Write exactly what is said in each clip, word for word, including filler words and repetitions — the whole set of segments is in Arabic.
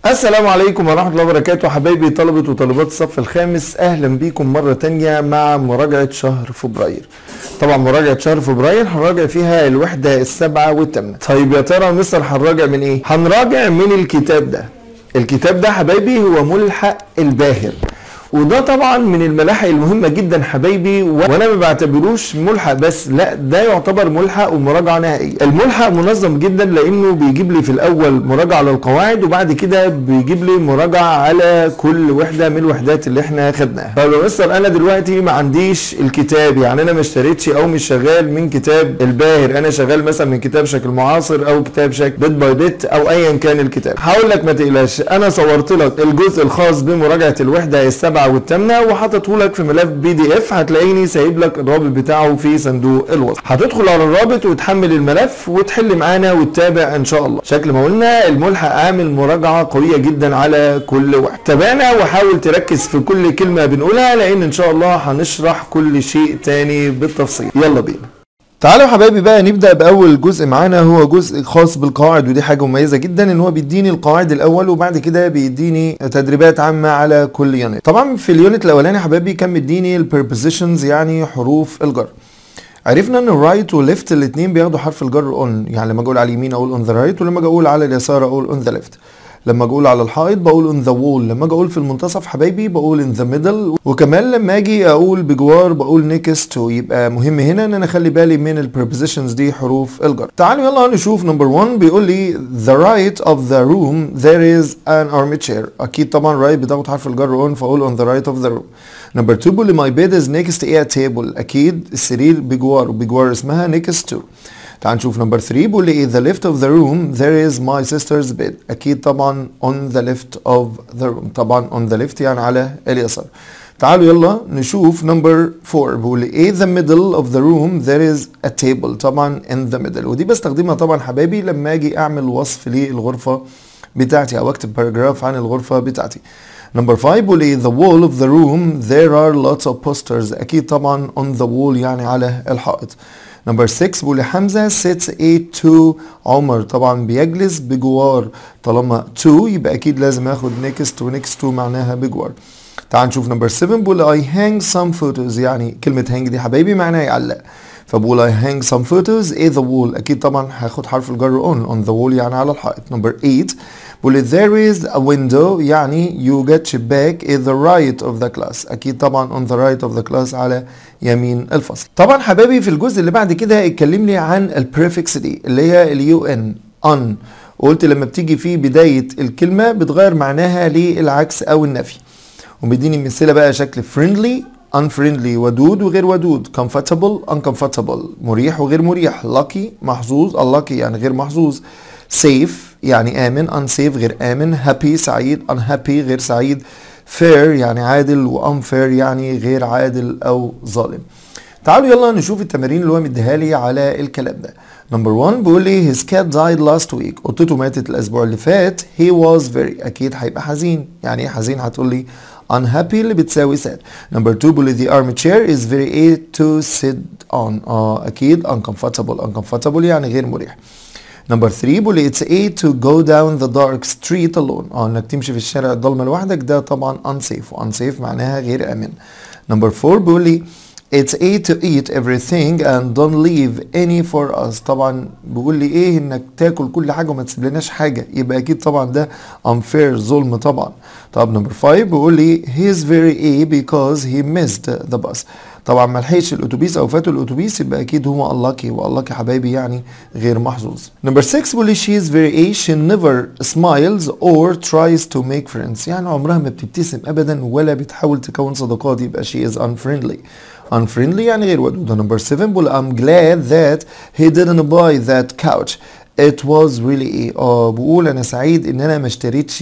السلام عليكم ورحمة الله وبركاته حبايبي طلبة وطالبات الصف الخامس، أهلا بيكم مرة تانية مع مراجعة شهر فبراير. طبعا مراجعة شهر فبراير هنراجع فيها الوحدة السابعة والثامنة. طيب يا ترى مستر هنراجع من ايه؟ هنراجع من الكتاب ده. الكتاب ده حبايبي هو ملحق الباهر، وده طبعا من الملاحق المهمه جدا حبايبي، وانا ما بعتبروش ملحق بس، لا ده يعتبر ملحق ومراجعه نهائيه. الملحق منظم جدا لانه بيجيب لي في الاول مراجعه للقواعد، وبعد كده بيجيب لي مراجعه على كل وحده من الوحدات اللي احنا خدناها. طب يا مستر انا دلوقتي ما عنديش الكتاب، يعني انا ما اشتريتش او مش شغال من كتاب الباهر، انا شغال مثلا من كتاب شكل معاصر او كتاب شكل بيت باي بيت او ايا كان الكتاب. هقول لك ما تقلقش، انا صورت لك الجزء الخاص بمراجعه الوحده السابعه والثامنه وحاطته لك في ملف بي دي اف، هتلاقيني سايب لك الرابط بتاعه في صندوق الوصف. هتدخل على الرابط وتحمل الملف وتحل معانا وتتابع ان شاء الله. شكل ما قلنا الملحق عامل مراجعه قويه جدا على كل واحد. تابعنا وحاول تركز في كل كلمه بنقولها، لان ان شاء الله هنشرح كل شيء تاني بالتفصيل. يلا بينا. تعالوا حبايبي بقى نبدأ بأول جزء معانا، هو جزء خاص بالقواعد، ودي حاجة مميزة جدا ان هو بيديني القواعد الأول وبعد كده بيديني تدريبات عامة على كل يونت. طبعا في اليونت الأولاني حبايبي كان مديني البريبوزيشنز يعني حروف الجر. عرفنا ان الرايت والليفت الاثنين بياخدوا حرف الجر اون، يعني لما اقول على اليمين اقول اون ذا رايت، ولما اقول على اليسار اقول اون ذا ليفت. لما اقول على الحائط بقول on the wall، لما اجي اقول في المنتصف حبايبي بقول in the middle، وكمان لما اجي اقول بجوار بقول next to. يبقى مهم هنا ان انا اخلي بالي من البريبوزيشنز دي حروف الجر. تعالوا يلا نشوف نمبر واحد. بيقول لي the right of the room there is an armchair. اكيد طبعا right بتاخد حرف الجر on، فاقول on the right of the room. نمبر اتنين بيقول لي my bed is next to a table. اكيد السرير بجوار، وبجوار اسمها next to. تعال نشوف نمبر تلاتة. بيقول لي the left of the room there is my sister's bed. اكيد طبعا on the left of the room، طبعا on the left يعني على اليسار. تعالوا يلا نشوف نمبر أربعة. بيقول لي in the middle of the room there is a table. طبعا in the middle، ودي بستخدمها طبعا حبايبي لما اجي اعمل وصف للغرفه بتاعتي او اكتب باراجراف عن الغرفه بتاعتي. نمبر خمسة بيقول لي the wall of the room there are lots of posters. اكيد طبعا on the wall يعني على الحائط. نمبر ستة بيقول لي حمزه sits a to عمر. طبعا بيجلس بجوار، طالما to يبقى اكيد لازم اخد next و next to معناها بجوار. تعال نشوف نمبر سبعة. بيقول لي I hang some photos. يعني كلمه hang دي حبايبي معناها يعلق، فبقول I hang some photos at the wall. اكيد طبعا هاخد حرف الجر on on the wall يعني على الحائط. نمبر تمانية بيقول لي there is a window يعني يوجد شباك at the right of the class. اكيد طبعا on the right of the class على يمين الفصل. طبعا حبايبي في الجزء اللي بعد كده اتكلم لي عن البريفكس دي اللي هي اليو ان on، وقلت لما بتيجي في بداية الكلمة بتغير معناها للعكس او النفي، وبيديني مثلة بقى شكل friendly unfriendly، ودود وغير ودود، comfortable uncomfortable، مريح وغير مريح، lucky محظوظ unlucky يعني غير محظوظ، safe يعني آمن unsafe غير آمن، happy سعيد unhappy غير سعيد، fair يعني عادل و unfair يعني غير عادل أو ظالم. تعالوا يلا نشوف التمارين اللي هو مديها لي على الكلام ده. نمبر واحد بيقول لي his cat died last week. قطته ماتت الأسبوع اللي فات. he was very أكيد هيبقى حزين. يعني إيه حزين؟ هتقول لي unhappy اللي بتساوي sad. نمبر اتنين بيقول لي the armchair is very a to sit on. اه أكيد uncomfortable uncomfortable يعني غير مريح. نمبر تلاتة بيقول لي it's a to go down the dark street alone. اه انك تمشي في الشارع الضلمه لوحدك ده طبعا unsafe، و unsafe معناها غير آمن. نمبر أربعة بيقول لي it's a to eat everything and don't leave any for us. طبعا بيقول لي ايه؟ انك تاكل كل حاجه وما تسيب لناش حاجه، يبقى اكيد طبعا ده unfair ظلم طبعا. طب نمبر خمسة بيقول لي he's very a because he missed the bus. طبعا ما لحقش الاتوبيس او فاته الاتوبيس، يبقى اكيد هو unlucky، و unlucky حبايبي يعني غير محظوظ. نمبر ستة بيقول لي she is very a she never smiles or tries to make friends. يعني عمرها ما بتبتسم ابدا ولا بتحاول تكون صداقات، يبقى she is unfriendly. unfriendly يعني غير ودودة. نمبر سبعة بيقول I'm glad that he didn't buy that couch. it was really a. اه بقول انا سعيد ان انا ما اشتريتش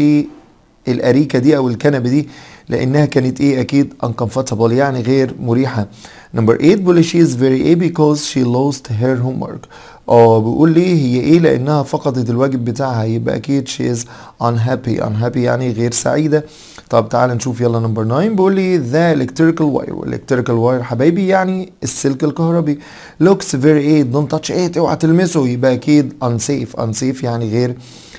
الاريكه دي او الكنبه دي لانها كانت ايه؟ اكيد uncomfortable يعني غير مريحه. نمبر تمانية بيقول لي she is very a because she lost her homework. اه بيقول لي هي ايه؟ لانها فقدت الواجب بتاعها، يبقى اكيد she is unhappy unhappy يعني غير سعيده. طب تعال نشوف يلا نمبر تسعة. بيقول لي the electrical wire. electrical wire حبايبي يعني السلك الكهربي. looks very a don't touch it اوعى تلمسه، يبقى اكيد unsafe unsafe يعني غير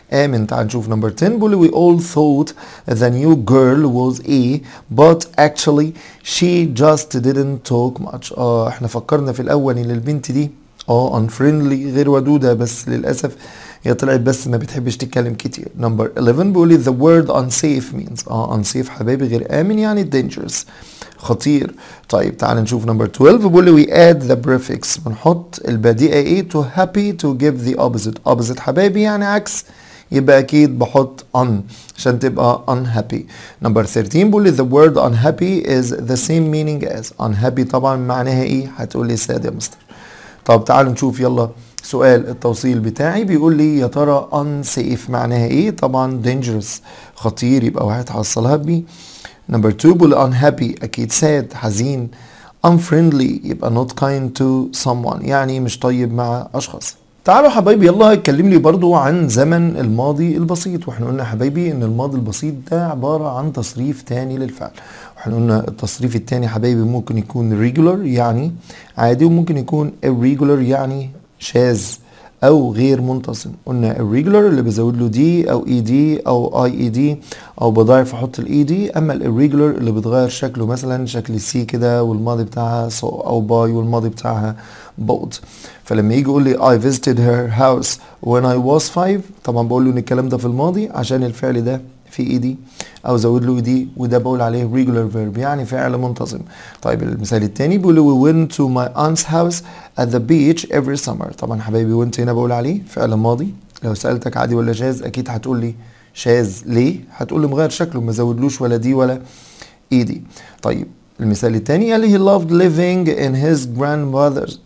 آمن. تعال نشوف نمبر عشرة بيقول we all thought the new girl was a but actually she just didn't talk much. اه احنا فكرنا في الأول إن البنت دي اه unfriendly غير ودودة، بس للأسف هي طلعت بس ما بتحبش تتكلم كتير. نمبر احداشر بيقول the word unsafe means اه unsafe حبايبي غير آمن يعني dangerous خطير. طيب تعال نشوف نمبر اتناشر بيقول we add the prefix بنحط البديهة ايه to happy to give the opposite. opposite حبايبي يعني عكس، يبقى اكيد بحط on عشان تبقى unhappy. نمبر تلتاشر بيقول the word unhappy is the same meaning as. unhappy طبعا معناها ايه؟ هتقول لي sad يا مستر. طب تعالوا نشوف يلا سؤال التوصيل بتاعي. بيقول لي يا ترى unsafe معناها ايه؟ طبعا dangerous خطير، يبقى واحد هوصلها بي. نمبر اتنين بيقول unhappy اكيد sad حزين. unfriendly يبقى not kind to someone يعني مش طيب مع اشخاص. تعالوا حبايبي يلا اتكلم لي برضو عن زمن الماضي البسيط. واحنا قلنا حبايبي ان الماضي البسيط ده عبارة عن تصريف تاني للفعل. واحنا قلنا التصريف التاني حبايبي ممكن يكون regular يعني عادي، وممكن يكون irregular يعني شاذ او غير منتظم. قلنا irregular اللي بزود له دي او اي دي او اي اي دي او بضاعف احط الاي دي. اما الirregular اللي بتغير شكله، مثلا شكل سي كده والماضي بتاعها so او باي والماضي بتاعها both. فلما يجي يقول لي I visited her house when I was five، طبعا بقول له ان الكلام ده في الماضي عشان الفعل ده في اي دي او زود له اي دي، وده بقول عليه regular verb يعني فعل منتظم. طيب المثال الثاني بيقول we went to my aunt's house at the beach every summer. طبعا حبايبي went هنا بقول عليه فعل ماضي. لو سألتك عادي ولا شاذ اكيد هتقول لي شاذ. ليه؟ هتقول لي مغير شكله، ما زودلوش ولا دي ولا اي دي. طيب المثال الثاني قال لي he loved living in his grandmother's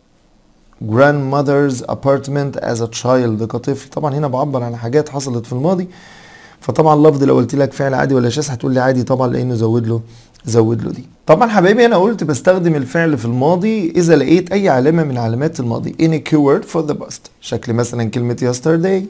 grandmother's apartment as a child كطفل. طبعا هنا بعبر عن حاجات حصلت في الماضي، فطبعا لفظ لو قلت لك فعل عادي ولا شاذ هتقول لي عادي طبعا لانه زود له زود له دي. طبعا حبايبي انا قلت بستخدم الفعل في الماضي اذا لقيت اي علامه من علامات الماضي in a keyword for the past. شكل مثلا كلمه yesterday،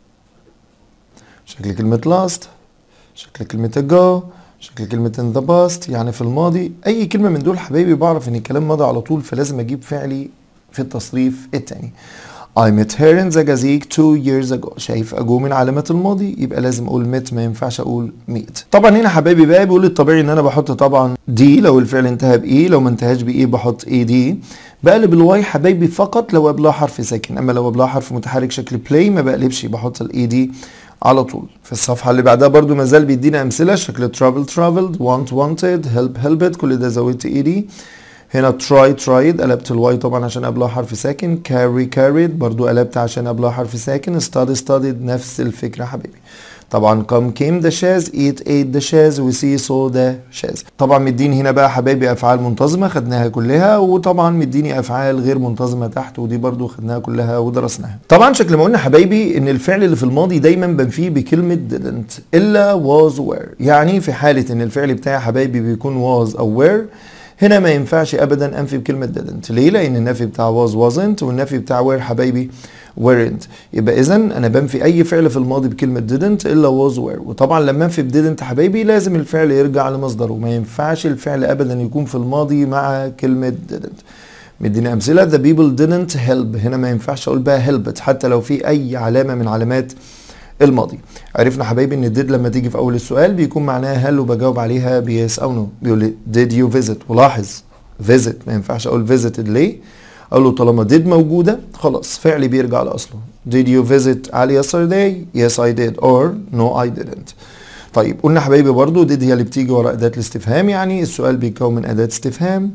شكل كلمه last، شكل كلمه ago، شكل كلمه in the past. يعني في الماضي اي كلمه من دول حبايبي بعرف ان الكلام ماضي على طول، فلازم اجيب فعلي في التصريف التاني. I met her in Zagazig two years ago. شايف ago من علامات الماضي يبقى لازم اقول met، ما ينفعش اقول meet. طبعا هنا حبايبي بقى بيقول الطبيعي ان انا بحط طبعا دي لو الفعل انتهى باي، لو ما انتهاش باي بحط اي دي. بقلب الواي حبايبي فقط لو قبلها حرف ساكن، اما لو قبلها حرف متحرك شكل play ما بقلبش، بحط الاي دي على طول. في الصفحه اللي بعدها برضو ما زال بيدينا امثله، شكل travel traveled، want wanted، help helped، كل ده زودت اي دي. هنا try tried قلبت الواي طبعا عشان قبلها حرف ساكن. carry carried برضو قلبت عشان قبلها حرف ساكن. study studied نفس الفكرة حبيبي. طبعا come came ده شاذ، eat ate ده شاذ، و see saw ده شاذ. طبعا مديني هنا بقى حبايبي افعال منتظمة خدناها كلها، وطبعا مديني افعال غير منتظمة تحت ودي برضو خدناها كلها ودرسناها. طبعا شكل ما قلنا حبايبي ان الفعل اللي في الماضي دايما بنفيه بكلمة didn't الا was were. يعني في حالة ان الفعل بتاعي حبايبي بيكون was او were هنا ما ينفعش ابدا انفي بكلمه didn't. ليه؟ لان النفي بتاع was wasn't والنفي بتاع were حبايبي weren't. يبقى اذا انا بنفي اي فعل في الماضي بكلمه didn't الا was were. وطبعا لما انفي بدidn't حبايبي لازم الفعل يرجع لمصدره، ما ينفعش الفعل ابدا يكون في الماضي مع كلمه didn't. مدينا امثله the people didn't help. هنا ما ينفعش اقول بقى helped حتى لو في اي علامه من علامات الماضي. عرفنا حبايبي ان did لما تيجي في اول السؤال بيكون معناها هل وبجاوب عليها بيس او نو. بيقول لي did you visit، ولاحظ visit ما ينفعش اقول visited. ليه؟ اقول له طالما did موجوده خلاص فعلي بيرجع لاصله. did you visit علي yesterday؟ yes I did or no I didn't. طيب قلنا حبايبي برضو did هي اللي بتيجي ورا اداه الاستفهام، يعني السؤال بيتكون من اداه استفهام.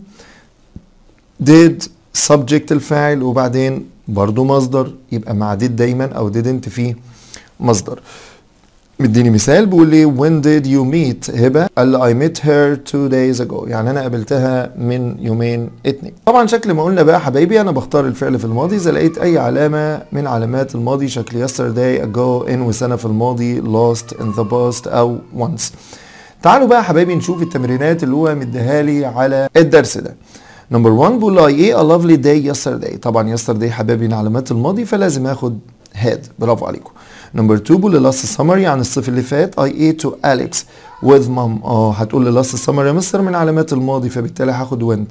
did subject الفاعل وبعدين برضو مصدر، يبقى مع did دايما او didn't فيه مصدر. مديني مثال بيقول لي when did you meet هبه؟ قال لي I met her two days ago، يعني انا قابلتها من يومين اتنين. طبعا شكل ما قلنا بقى حبايبي انا بختار الفعل في الماضي اذا لقيت اي علامه من علامات الماضي شكل yesterday ago in وسنه في الماضي lost in the past او once. تعالوا بقى حبايبي نشوف التمرينات اللي هو مديها لي على الدرس ده. نمبر واحد بيقول لي ايه a lovely day yesterday. طبعا yesterday حبايبي من علامات الماضي فلازم اخد had. برافو عليكم. نمبر اتنين بيقول لي last summer يعني الصيف اللي فات I ate to Alex with mom. اه هتقول لي last summer يا مستر من علامات الماضي فبالتالي هاخد went.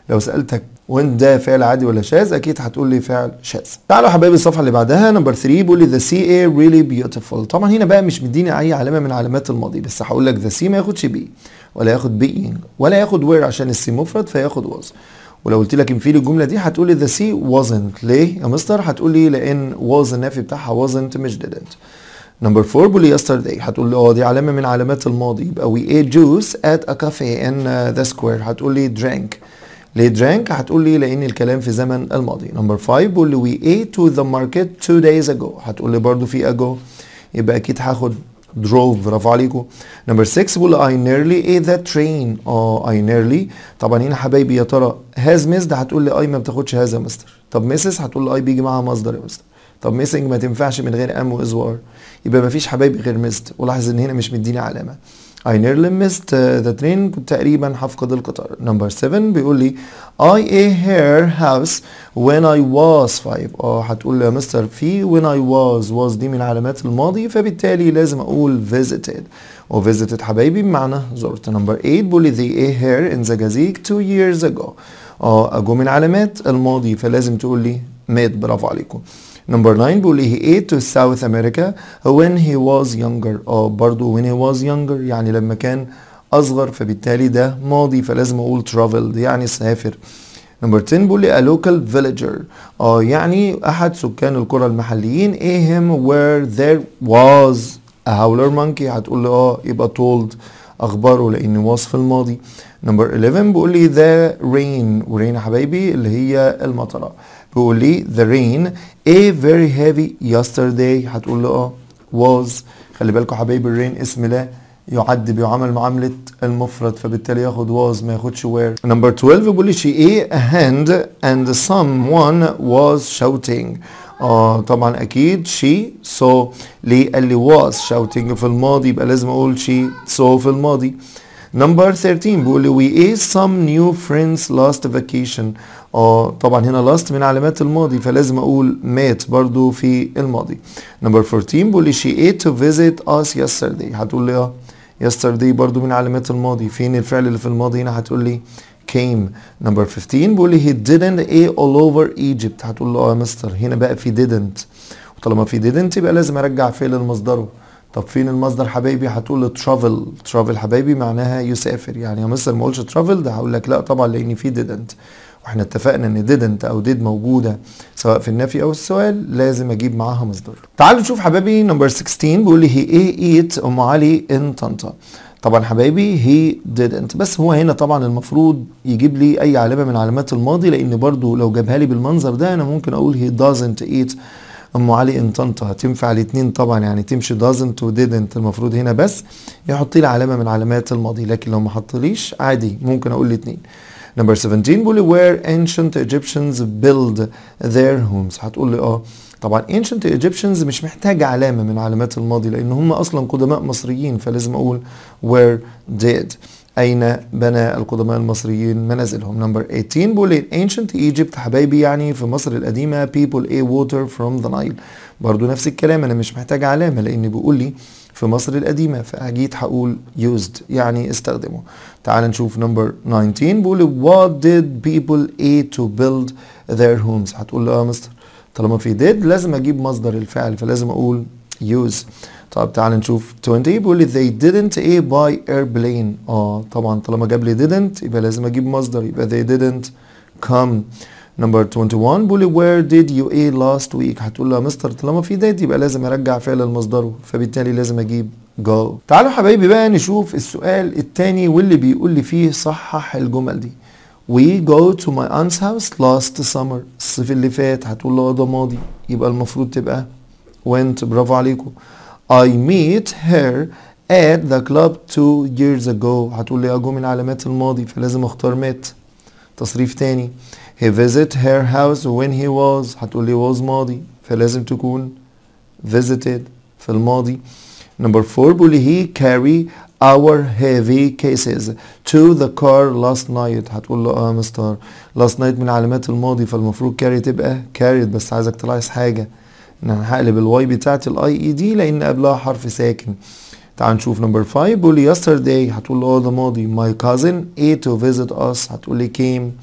لو سألتك وين ده فعل عادي ولا شاذ اكيد هتقول لي فعل شاذ. تعالوا حبايبي الصفحه اللي بعدها نمبر ثلاثة بيقول لي the sea air really beautiful. طبعا هنا بقى مش مديني اي علامه من علامات الماضي، بس هقول لك the sea ما ياخدش بي ولا ياخد being ولا ياخد where عشان السي مفرد فياخد was. ولو قلت لك انفي الجمله دي هتقول لي the sea wasn't. ليه يا مستر؟ هتقول لي لان was النافي بتاعها wasn't مش didn't. نمبر أربعة بيقول لي yesterday هتقول لي اه دي علامه من علامات الماضي، يبقى we ate juice at a cafe in uh, the square. هتقول لي drank. ليه drank؟ هتقول لي لان الكلام في زمن الماضي. نمبر خمسة بيقول لي we ate to the market two days ago. هتقول لي برضو في ago، يبقى اكيد هاخد drove. برافو عليكم. نمبر ستة بيقول I nearly ate that train. اه I nearly طبعا هنا حبايبي يا ترى has missed هتقول لي اي ما بتاخدش هذا يا مستر. طب misses هتقول لي اي بيجي معاها مصدر يا مستر. طب missing ما تنفعش من غير am و is و are، يبقى ما فيش حبايبي غير missed. ولاحظ ان هنا مش مديني علامه. I nearly missed the train كنت تقريبا هفقد القطار. نمبر سبعة بيقول لي I ate her house when I was five. اه هتقول لي يا مستر في when I was was دي من علامات الماضي، فبالتالي لازم اقول visited. و visited حبايبي بمعنى زرت. نمبر ثمانية بيقول لي they ate her in the Gazik two years ago. اه ago من علامات الماضي فلازم تقول لي made. برافو عليكم. نمبر تسعة بيقول لي he ate to South America when he was younger. اه برضو when he was younger يعني لما كان اصغر، فبالتالي ده ماضي فلازم اقول traveled يعني سافر. نمبر عشرة بيقول لي a local villager. اه يعني احد سكان القرى المحليين ate him where there was a howler monkey. هتقول لي اه يبقى told اخباره لان was في الماضي. نمبر حداشر بيقول لي the rain. ورين يا حبايبي اللي هي المطره. بيقول لي the rain a very heavy yesterday. هتقول له اه was. خلي بالكم حبايبي الرين اسم لا يعد بيعامل معاملة المفرد، فبالتالي ياخد was ما ياخدش where. نمبر اتناشر بيقول لي she ate a hand and someone was shouting. اه طبعا اكيد she saw. ليه قال لي was shouting في الماضي يبقى لازم اقول she saw في الماضي. نمبر تلتاشر بيقول لي we ate some new friends last vacation. اه طبعا هنا last من علامات الماضي فلازم اقول met برضو في الماضي. نمبر أربعتاشر بيقول لي she ate to visit us yesterday. هتقول لي اه yesterday برضو من علامات الماضي. فين الفعل اللي في الماضي هنا؟ هتقول لي came. نمبر خمستاشر بيقول لي he didn't eat all over Egypt. هتقول له اه يا مستر هنا بقى في didn't، وطالما في didn't يبقى لازم ارجع فعل لمصدره. طب فين المصدر حبايبي؟ هتقول له travel. travel حبايبي معناها يسافر. يعني يا مستر ما اقولش travel ده هقول لك لا طبعا لان في didn't، واحنا اتفقنا ان didn't او did موجوده سواء في النفي او السؤال لازم اجيب معاها مصدر. تعالوا نشوف حبايبي نمبر ستاشر بيقول لي he ate ام علي in طنطا. طبعا حبايبي he didn't، بس هو هنا طبعا المفروض يجيب لي اي علامه من علامات الماضي، لان برضو لو جابها لي بالمنظر ده انا ممكن اقول he doesn't eat ام علي ان طنطا. هتنفع الاثنين طبعا، يعني تمشي doesn't و didn't. المفروض هنا بس يحط لي علامه من علامات الماضي، لكن لو ما حطليش عادي ممكن اقول الاثنين. نمبر سبعتاشر بيقول لي where ancient Egyptians build their homes. هتقول لي اه طبعا ancient Egyptians مش محتاجه علامه من علامات الماضي لان هم اصلا قدماء مصريين، فلازم اقول where did. اين بنى القدماء المصريين منازلهم. نمبر تمنتاشر بيقول لي ancient Egypt حبايبي يعني في مصر القديمه people a water from the Nile. برضو نفس الكلام انا مش محتاج علامه لان بيقول لي في مصر القديمه، فاجيت هقول used يعني استخدمه. تعال نشوف نمبر تسعتاشر بيقول لي what did people eat to build their homes. هتقول له اه مستر طالما في did لازم اجيب مصدر الفعل فلازم اقول use. طب تعال نشوف عشرين بيقول لي they didn't eat by airplane. اه طبعا طالما جاب لي didn't يبقى لازم اجيب مصدر يبقى they didn't come. نمبر واحد وعشرين بيقول لي where did you eat last week. هتقول له يا مستر طالما في did يبقى لازم ارجع فعل لمصدره، فبالتالي لازم اجيب go. تعالوا حبايبي بقى نشوف السؤال الثاني واللي بيقول لي فيه صحح الجمل دي. we go to my aunt's house last summer. الصيف اللي فات. هتقول له ده ماضي يبقى المفروض تبقى went. برافو عليكم. I meet her at the club two years ago. هتقول لي اجو من علامات الماضي فلازم اختار met. تصريف تاني he visit her house when he was. هتقول لي was ماضي فلازم تكون visited في الماضي. نمبر أربعة بيقول لي he carry our heavy cases to the car last night. هتقول له اه مستر last night من علامات الماضي فالمفروض carry تبقى carried، بس عايزك تلاحظ حاجه ان انا هقلب الواي بتاعتي الاي اي دي لان قبلها حرف ساكن. تعال نشوف نمبر خمسة بيقول لي yesterday. هتقول له اه ده ماضي my cousin ate to visit us. هتقول لي came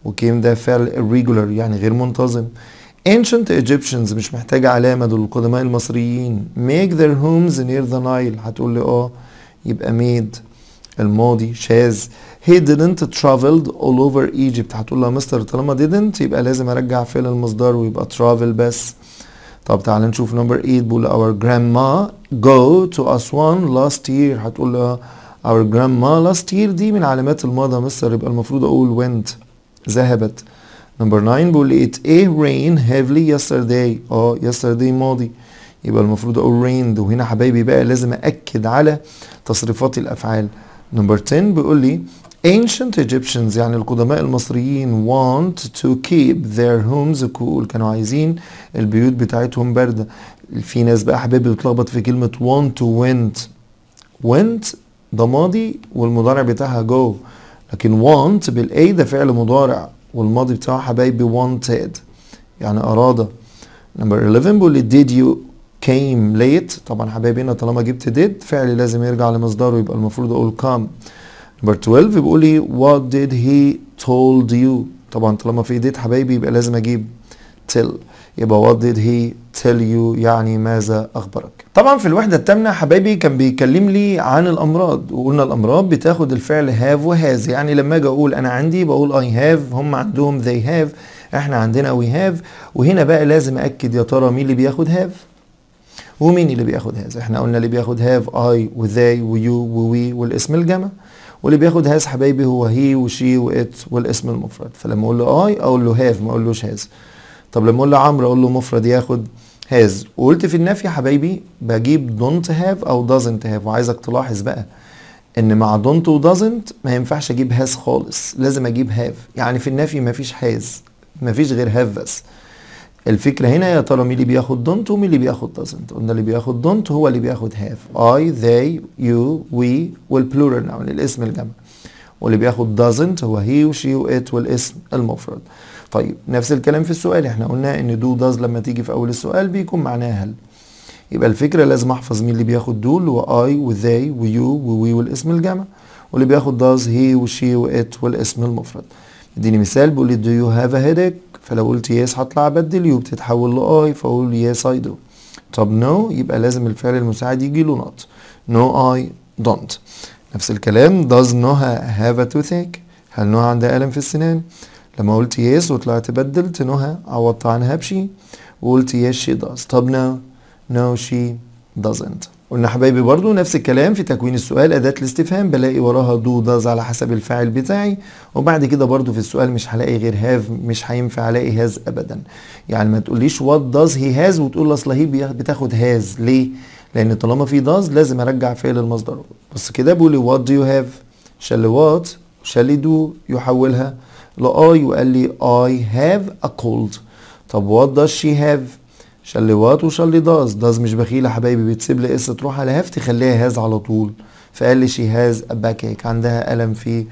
وcame ده فعل irregular يعني غير منتظم. ancient Egyptians مش محتاجة علامة، دول القدماء المصريين. make their homes near the Nile هتقول لي اه يبقى made الماضي شاذ. he didn't traveled all over Egypt هتقول له يا مستر طالما didn't يبقى لازم ارجع فعل المصدر ويبقى travel بس. طب تعال نشوف نمبر ثمانية بيقول our grandma go to Aswan last year هتقول له our grandma last year دي من علامات الماضي يا مستر يبقى المفروض اقول went ذهبت. نمبر تسعة بيقول لي it a rain heavily yesterday اه yesterday ماضي يبقى المفروض اقول rained، وهنا حبايبي بقى لازم اكد على تصريفات الافعال. نمبر عشرة بيقول لي ancient Egyptians يعني القدماء المصريين want to keep their homes cool كانوا عايزين البيوت بتاعتهم باردة. في ناس بقى حبايبي بتلخبط في كلمة want to went. went ده ماضي والمضارع بتاعها go، لكن want بالاي ده فعل مضارع والماضي بتاعه حبايبي wanted يعني أراد. نمبر حداشر بيقول لي did you came late طبعا حبايبي هنا طالما جبت did فعل لازم يرجع لمصدره يبقى المفروض اقول come. نمبر اتناشر بيقول لي what did he told you طبعا طالما في did حبايبي يبقى لازم اجيب tell يبقى what did he tell you يعني ماذا اخبرك. طبعا في الوحده الثامنه حبايبي كان بيكلم لي عن الامراض، وقلنا الامراض بتاخد الفعل have وهاز، يعني لما اجي اقول انا عندي بقول I have، هم عندهم they have، احنا عندنا we have. وهنا بقى لازم اكد يا ترى مين اللي بياخد have ومين اللي بياخد هاز. احنا قلنا اللي بياخد have I وthey ويو ووي والاسم الجمع، واللي بياخد هاز حبايبي هو he وشي وات والاسم المفرد. فلما اقول له I اقول له have ما اقولوش هاز. طب لما اقول له عمرو اقول له مفرد ياخد هاز. وقلت في النفي حبايبي بجيب don't have او doesn't have، وعايزك تلاحظ بقى ان مع don't و doesn't ما ينفعش اجيب هاز خالص، لازم اجيب have. يعني في النفي مفيش هاز مفيش غير have بس. الفكرة هنا يا ترى مين اللي بياخد don't ومين اللي بياخد doesn't. قلنا اللي بياخد don't هو اللي بياخد have I they you we والبلورال ناون الاسم الجمع، واللي بياخد doesn't هو he وشي وات والاسم المفرد. طيب نفس الكلام في السؤال، احنا قلنا ان do does لما تيجي في اول السؤال بيكون معناها هل. يبقى الفكرة لازم احفظ مين اللي بياخد do اللي هو I وthey ويو ووي والاسم الجمع، واللي بياخد does he وشي وات والاسم المفرد. اديني مثال بيقول لي do you have a headache، فلو قلت يس هطلع ابدل يو بتتحول لاي فاقول يس اي دو. طب نو no يبقى لازم الفعل المساعد يجي له نوت. نو اي دونت. نفس الكلام does نهى have a toothache، هل نهى عندها ألم في السنان؟ لما قلت يس وطلعت بدلت نهى عوضت عنها بشي وقلت يس شي does. طب نو نو شي doesn't. قلنا حبايبي برضو نفس الكلام في تكوين السؤال، أداة الاستفهام بلاقي وراها do does على حسب الفاعل بتاعي، وبعد كده برضو في السؤال مش هلاقي غير have، مش هينفع الاقي has أبدا. يعني ما تقوليش what does he has وتقول اصل هي بتاخد has، ليه؟ لأن طالما في does لازم أرجع فعل المصدر. بس كده بقولي what do you have، شال what شال do يحولها لأي وقال لي I have a cold. طب what does she have، شال لي وات وشال لي داز. داز مش بخيله حبايبي، بتسيب لي اس تروح على هاف تخليها هاز على طول، فقال لي شي هاز ا باك، عندها الم في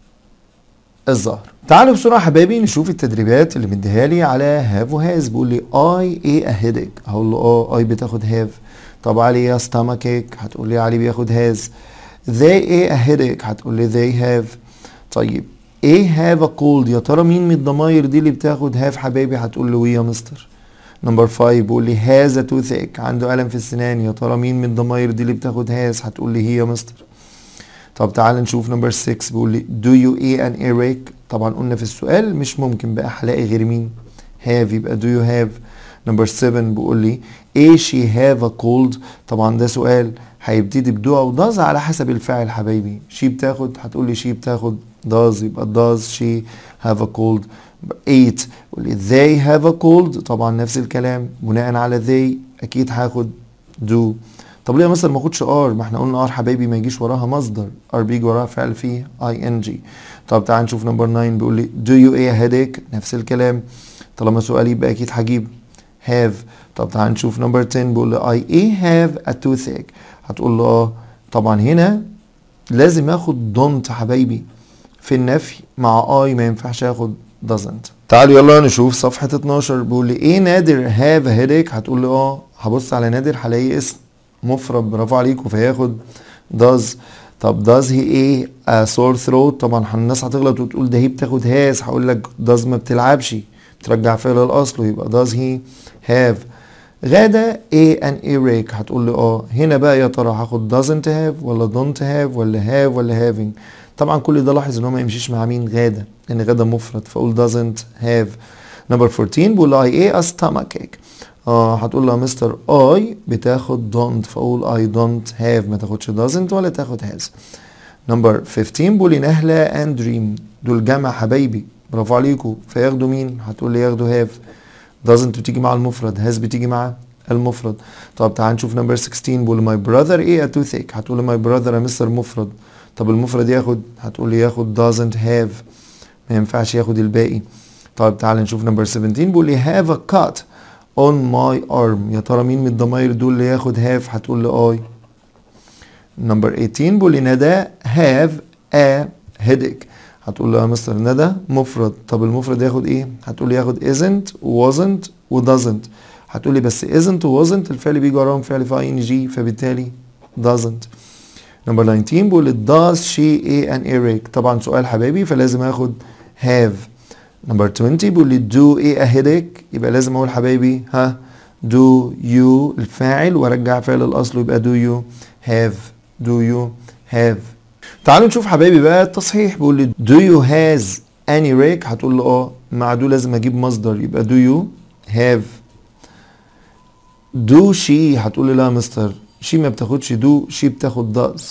الظهر. تعالوا بسرعه حبايبي نشوف التدريبات اللي مديها لي على هاف وهاز. بيقول لي اي ايه ا هيدك، هقول له اه اي بتاخد هاف. طب علي يا ستامك ايك، هتقول لي علي بياخد هاز. they ايه ا هيدك، هتقول لي they have. طيب ايه هاف ا كولد، يا ترى مين من الضماير دي اللي بتاخد هاف حبايبي، هتقول له وي يا مستر. نمبر خمسة بيقول لي هاز ا توثيك، عنده ألم في السنان، يا ترى مين من الضماير دي اللي بتاخد هاز، هتقول لي هي يا مستر. طب تعال نشوف نمبر ستة بيقول لي do you eat an earache، طبعا قلنا في السؤال مش ممكن بقى هلاقي غير مين have، يبقى do you have. نمبر سبعة بيقول لي ايه she have a cold، طبعا ده سؤال هيبتدي بدو او does على حسب الفاعل حبايبي. she بتاخد هتقول لي she بتاخد does، يبقى does she have a cold. ثمانية بيقول لي they have a cold، طبعا نفس الكلام بناء على they اكيد هاخد do. طب ليه يا مستر ما اخدش ار، ما احنا قلنا ار حبايبي ما يجيش وراها مصدر، ار بيجي وراها فعل فيه اي ان جي. طب تعال نشوف نمبر تسعة بيقول لي do you a headache، نفس الكلام طالما سؤال يبقى اكيد هجيب have. طب تعال نشوف نمبر عشرة بيقول لي I a have a toothache، هتقول له اه. طبعا هنا لازم اخد don't حبايبي في النفي، مع اي ما ينفعش اخد doesn't. تعالوا يلا نشوف صفحة اتناشر. بيقول لي ايه نادر have a headache، هتقول لي اه. هبص على نادر هلاقي اسم مفرد، برافو عليكم، فياخد does. طب does he ايه a sore throat؟ طبعا الناس هتغلط وتقول ده هي بتاخد has، هقول لك does ما بتلعبش، ترجع فعل الاصل يبقى does he have. غادة a an earache، هتقول لي اه. هنا بقى يا ترى هاخد doesn't have ولا don't have ولا have ولا having؟ طبعا كل ده لاحظ ان هو ما يمشيش مع مين؟ غادة، لان غادة مفرد فاقول doesn't have. نمبر أربعتاشر بقول I ate a stomach ache. اه هتقول له يا مستر I بتاخد don't فاقول I don't have، ما تاخدش doesn't ولا تاخد has. نمبر خمستاشر بقول نهلة and dream، دول جمع حبايبي، برافو عليكم، فياخدوا مين؟ هتقول لي ياخدوا have. doesn't بتيجي مع المفرد، has بتيجي مع المفرد. طب تعال نشوف نمبر ستاشر بقول my brother ايه a toothache، هتقول لي my brother يا مستر مفرد، طب المفرد ياخد، هتقول لي ياخد doesn't have، ما ينفعش ياخد الباقي. طب تعال نشوف نمبر سبعتاشر بقول لي have a cut on my arm، يا ترى مين من الضماير دول اللي ياخد have؟ هتقول لي I. نمبر تمنتاشر بقول لي ندى have a headache، هتقول له يا مستر ندى مفرد، طب المفرد ياخد ايه؟ هتقول لي ياخد isn't wasn't و doesn't، هتقول لي بس isn't و wasn't الفعل بيجي وراهم فعل في ing فبالتالي doesn't. نمبر تسعتاشر بقول لي does she a an earache، طبعا سؤال حبايبي فلازم اخد have. نمبر عشرين بيقول لي do a a headache، يبقى لازم اقول حبايبي ها do you الفاعل وارجع فعل الاصل يبقى do you have do you have. تعالوا نشوف حبايبي بقى التصحيح، بيقول لي do you has an earache، هتقول له اه، مع do لازم اجيب مصدر يبقى do you have. do she، هتقول لي لا يا مستر she ما بتاخدش do، she بتاخد does.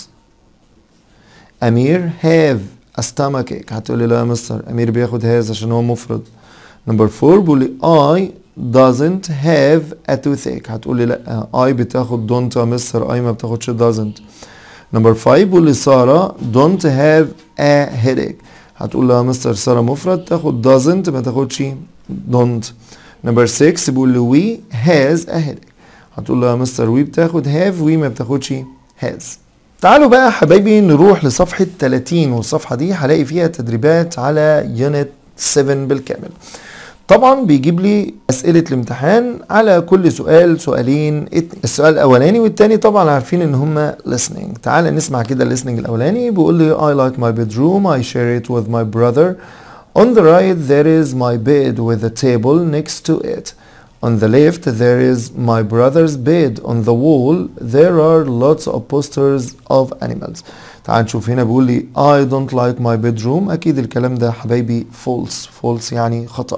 امير have a stomach ache، هتقول لي لا يا مستر امير بياخد has عشان هو مفرد. نمبر أربعة بيقول لي I doesn't have a toothache، هتقول لي لا I بتاخد don't يا مستر، I ما بتاخدش doesn't. نمبر خمسة بيقول لي سارة don't have a headache، هتقول لها يا مستر سارة مفرد تاخد doesn't ما تاخدش don't. نمبر ستة بيقول لي we has a headache، هتقول لها يا مستر we بتاخد have we ما بتاخدش has. تعالوا بقى حبايبي نروح لصفحة تلاتين، والصفحة دي هلاقي فيها تدريبات على يونت سبعة بالكامل. طبعا بيجيب لي اسئله الامتحان على كل سؤال سؤالين اتنين، السؤال الاولاني والتاني طبعا عارفين ان هما listening. تعال نسمع كده الليسننج الاولاني، بيقول لي I like my bedroom I share it with my brother. On the right there is my bed with a table next to it. On the left there is my brother's bed. On the wall there are lots of posters of animals. تعال نشوف هنا بيقول لي I don't like my bedroom، اكيد الكلام ده حبايبي false، false يعني خطأ.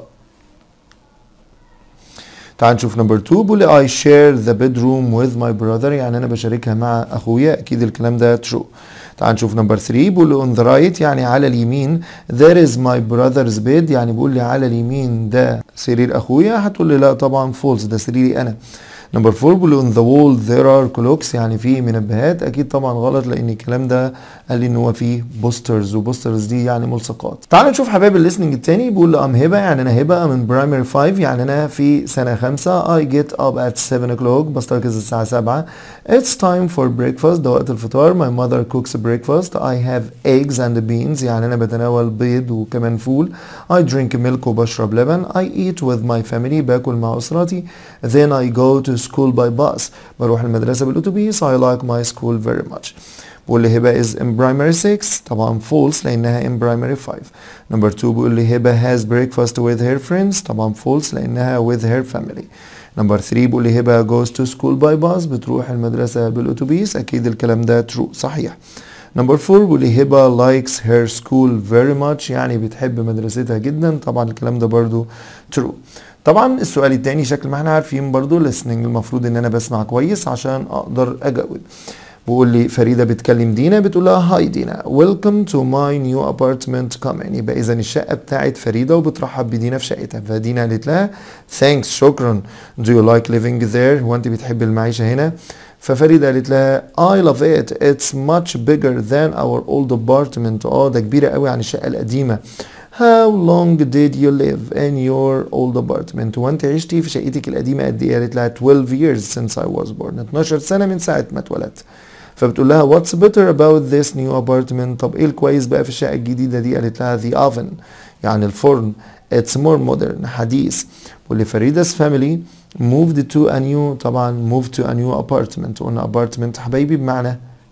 تعال نشوف نمبر اتنين بيقول لي I share the bedroom with my brother، يعني انا بشاركها مع اخويا، اكيد الكلام ده true. تعال نشوف نمبر تلاتة بيقول لي on the right يعني على اليمين there is my brother's bed، يعني بيقول لي على اليمين ده سرير اخويا، هتقول لي لا طبعا false ده سريري انا. نمبر أربعة بيقول لي on the wall there are clocks، يعني في منبهات، اكيد طبعا غلط لان الكلام ده قال لي ان هو فيه بوسترز، وبوسترز دي يعني ملصقات. تعالوا نشوف حبايب الليسننج التاني، بيقول لي ام هبه، يعني انا هبه من برايمري خمسة، يعني انا في سنه خمسة. I get up at seven o'clock، بستيقظ الساعه سبعة. It's time for breakfast، ده وقت الفطار. My mother cooks breakfast. I have eggs and beans، يعني انا بتناول بيض وكمان فول. I drink milk وبشرب لبن. I eat with my family، باكل مع اسرتي. Then I go to school by bus، بروح المدرسه بالاتوبيس. I like my school very much. بيقول لي هبه is in primary six، طبعا false لانها in primary five. نمبر اتنين بيقول لي هبه has breakfast with her friends، طبعا false لانها with her family. نمبر تلاتة بيقول لي هبه goes to school by bus، بتروح المدرسه بالاتوبيس، اكيد الكلام ده true صحيح. نمبر أربعة بيقول لي هبه likes her school very much، يعني بتحب مدرستها جدا، طبعا الكلام ده برضو true. طبعا السؤال التاني شكل ما احنا عارفين برضو listening، المفروض ان انا بسمع كويس عشان اقدر اجاوب. بقول لي فريدة بتكلم دينا، بتقول لها هاي دينا welcome to my new apartment come in، يبقى اذا الشقة بتاعت فريدة وبترحب بدينا في شقتها، فدينا قالت لها thanks شكرا. do you like living there، هو انت بتحب المعيشة هنا؟ ففريدة قالت لها I love it it's much bigger than our old apartment، اه ده كبيرة قوي عن الشقة القديمة. How long did you live in your old apartment، وانت عشتي في شقتك القديمة قد ايه؟ قالت لها twelve years since I was born، اتناشر سنة من ساعة ما اتولدت. فبتقول لها what's better about this new apartment، طب ايه الكويس بقى في الشقة الجديدة دي؟ قالت لها the oven، يعني الفرن. it's more modern، حديث. بقول لي فريدا's family moved to a new، طبعا moved to a new apartment، قلنا apartment حبايبي بمعنى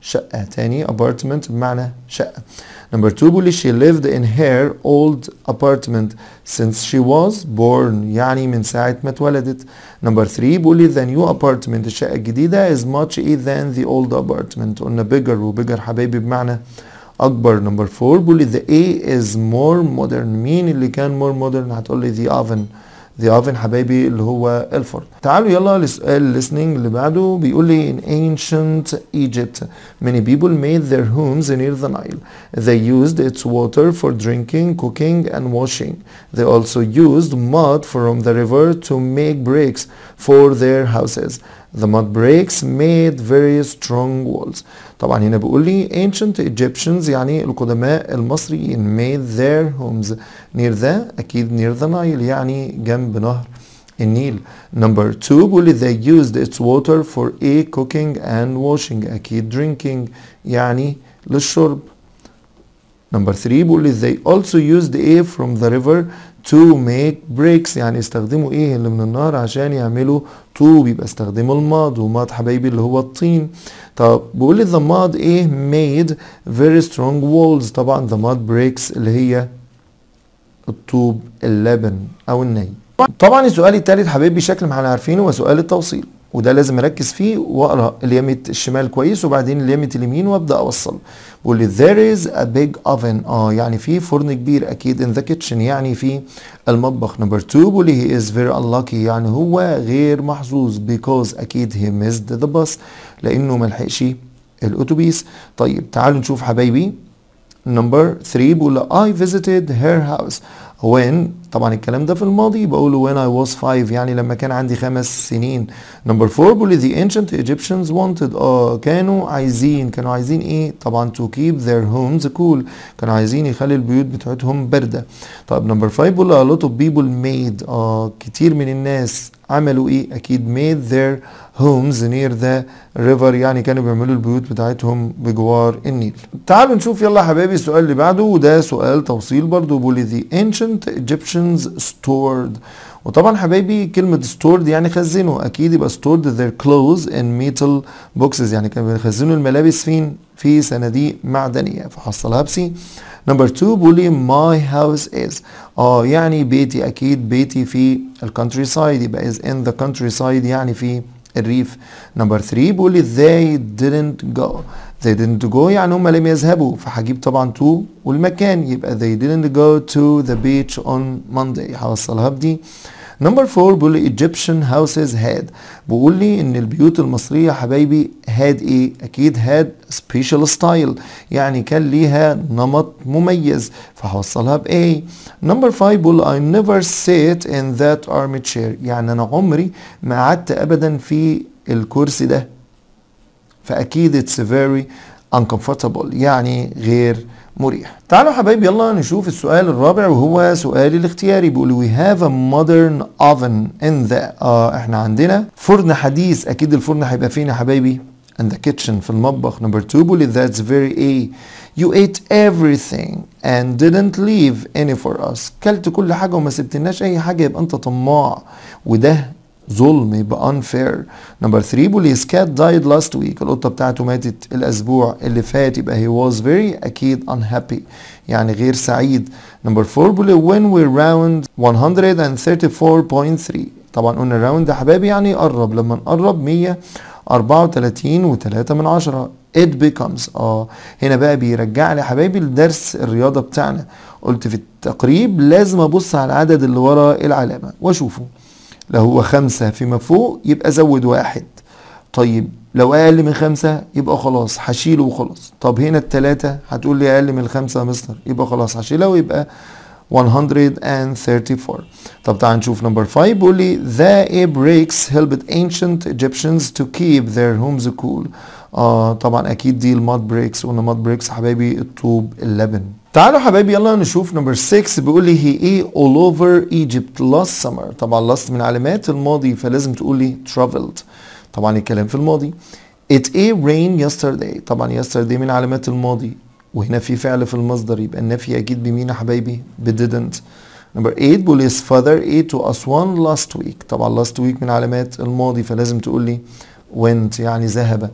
شقة. تاني apartment بمعنى شقة. number two بيقول لي she lived in her old apartment since she was born يعني من ساعة ما اتولدت. number three بيقول لي the new apartment الشقة الجديدة is much than the old apartment. قلنا bigger و bigger حبايبي بمعنى أكبر. number four بيقول لي the A is more modern. مين اللي كان more modern؟ هتقول لي the oven. the oven حبايبي اللي هو الفرن. تعالوا يلا لسؤال listening اللي بعده. بيقول لي in ancient Egypt many people made their homes near the Nile. They used its water for drinking, cooking and washing. They also used mud from the river to make bricks for their houses. The mud bricks made very strong walls. طبعا هنا بيقول لي ancient Egyptians يعني القدماء المصريين made their homes near the أكيد near the Nile يعني جنب نهر النيل. number two بيقول لي they used its water for a cooking and washing أكيد drinking يعني للشرب. number three بيقول لي they also used a from the river to make bricks يعني استخدموا ايه اللي من النهر عشان يعملوا طوب. يبقى استخدموا الماد وماد حبايبي اللي هو الطين. طب بيقول لي the mud ايه made very strong walls. طبعا the mud bricks اللي هي الطوب اللبن او الني. طبعا السؤال الثالث حبايبي شكل ما احنا عارفينه هو سؤال التوصيل وده لازم اركز فيه واقرا اليمة الشمال كويس وبعدين اليمة اليمين وابدا اوصل. بقول لي there is a big oven اه يعني في فرن كبير اكيد in the kitchen يعني في المطبخ. number two بقول لي he is very unlucky يعني هو غير محظوظ because اكيد he missed the bus لانه ملحقش الاتوبيس. طيب تعالوا نشوف حبايبي. number three بقول لي I visited her house when طبعا الكلام ده في الماضي بقوله when I was five يعني لما كان عندي خمس سنين. number four بقول لي the ancient Egyptians wanted اه كانوا عايزين كانوا عايزين ايه طبعا to keep their homes cool كانوا عايزين يخلي البيوت بتاعتهم باردة. طب number five بقول لي a lot of people made اه كتير من الناس عملوا ايه اكيد made their homes near the river يعني كانوا بيعملوا البيوت بتاعتهم بجوار النيل. تعالوا نشوف يلا يا حبايبي السؤال اللي بعده وده سؤال توصيل برضو. بيقول لي the ancient Egyptians stored وطبعا حبايبي كلمة stored يعني خزنوا أكيد يبقى stored their clothes in metal boxes يعني كانوا بيخزنوا الملابس فين؟ في صناديق معدنية فحصلها بسي. number two بيقول لي my house is اه يعني بيتي أكيد بيتي في الكونتري سايد يبقى is in the countryside يعني في الريف. number three بيقول لي they didn't go they didn't go يعني هم لم يذهبوا فهجيب طبعا to والمكان يبقى they didn't go to the beach on Monday هوصلها بدي. number four بيقول لي Egyptian houses had بيقول لي ان البيوت المصرية حبايبي had ايه اكيد had special style يعني كان ليها نمط مميز فهوصلها ب A. number five بيقول لي I never sat in that army chair يعني انا عمري ما قعدت ابدا في الكرسي ده فاكيد it's very uncomfortable يعني غير مريح. تعالوا حبايبي يلا نشوف السؤال الرابع وهو سؤال الاختياري. بيقول we have a modern oven in the اه احنا عندنا فرن حديث اكيد الفرن هيبقى فين يا حبايبي in the kitchen في المطبخ. number two بيقول that's very a you ate everything and didn't leave any for us كلت كل حاجة وما سبتلناش اي حاجة يبقى انت طماع وده ظلم يبقى unfair. number three بيقول his cat died last week القطة بتاعته ماتت الأسبوع اللي فات يبقى he was very أكيد unhappy يعني غير سعيد. number four بيقول when we round one thirty-four point three طبعا قلنا round يا حبايبي يعني قرب لما نقرب مية أربعة وتلاتين وتلاتة من عشرة it becomes اه هنا بقى بيرجع لي حبايبي الدرس الرياضة بتاعنا. قلت في التقريب لازم أبص على العدد اللي ورا العلامة وأشوفه لو هو خمسة فيما فوق يبقى زود واحد. طيب لو أقل من خمسة يبقى خلاص هشيله وخلاص. طب هنا التلاتة هتقول لي أقل من الخمسة يا مستر يبقى خلاص هشيله ويبقى one thirty-four. طب تعال نشوف نمبر خمسة بيقول لي the bricks helped ancient Egyptians to keep their homes cool. آه طبعا أكيد دي الماد بريكس وقلنا ماد بريكس حبايبي الطوب اللبن. تعالوا حبايبي يلا نشوف نمبر ستة بيقول لي he ate all over Egypt last summer. طبعا last من علامات الماضي فلازم تقول لي traveled طبعا الكلام في الماضي. it a rain yesterday طبعا yesterday من علامات الماضي وهنا في فعل في المصدر يبقى النفي اكيد بمين يا حبايبي ب didn't. نمبر ثمانية بيقول his father ate to Aswan last week طبعا last week من علامات الماضي فلازم تقول لي went يعني ذهب.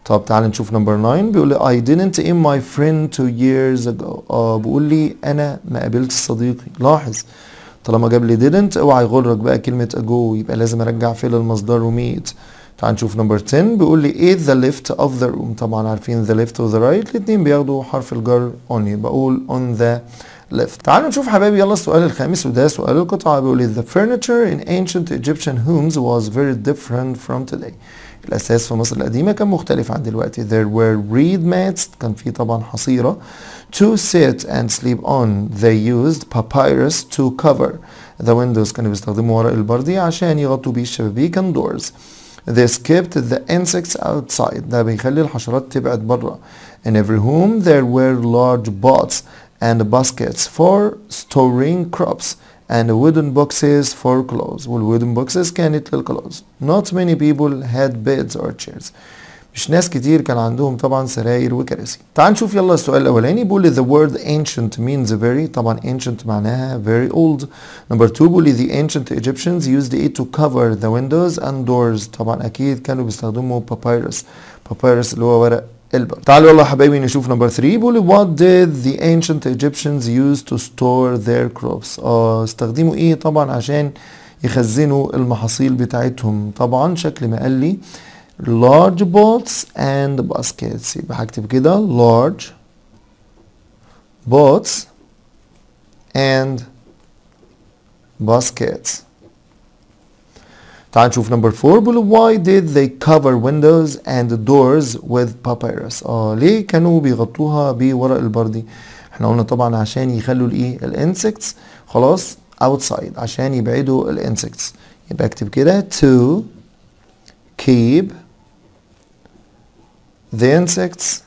طب تعال نشوف نمبر تسعة. بيقول لي I didn't see my friend two years ago. اه بيقول لي انا ما قابلت صديقي. لاحظ طالما جاب لي didn't اوعى يغرك بقى كلمة ago، يبقى لازم ارجع فعل المصدر وميت. تعال نشوف نمبر عشرة. بيقول لي eat the left of the room. طبعا عارفين the left و the right الاتنين بياخدوا حرف الجر on، بقول on the left. تعالوا نشوف حبايبي يلا السؤال الخامس وده سؤال القطعة. بيقول لي the furniture in ancient Egyptian homes was very different from today. الأساس في مصر القديمة كان مختلف عن دلوقتي. There were reed mats. كان في طبعا حصيرة. To sit and sleep on. They used papyrus to cover the windows. كانوا بيستخدموا ورق البردي عشان يغطوا بيه الشبابيك and doors. This kept the insects outside. ده بيخلي الحشرات تبعد بره. In every home there were large pots and baskets for storing crops and wooden boxes for clothes. والwooden boxes كانت للكلوز. Not many people had beds or chairs. مش ناس كتير كان عندهم طبعا سراير وكراسي. تعال نشوف يلا السؤال الأولاني. بيقول لي the word ancient means very. طبعا ancient معناها very old. Number two بيقول لي the ancient Egyptians used it to cover the windows and doors. طبعا أكيد كانوا بيستخدموا papyrus. papyrus اللي هو ورق البر. تعالوا يلا يا حبايبي نشوف نمبر ثلاثة. بيقول لي what did the ancient Egyptians use to store their crops. اه استخدموا ايه طبعا عشان يخزنوا المحاصيل بتاعتهم. طبعا شكل ما قال لي large pots and baskets. يبقى هكتب كده large pots and baskets. تعال نشوف نمبر أربعة. بيقول why did they cover windows and doors with papyrus. اه ليه كانوا بيغطوها بورق البردي؟ احنا قلنا طبعا عشان يخلوا الايه الانسكتس خلاص outside، عشان يبعدوا الانسكتس. يبقى اكتب كده to keep the insects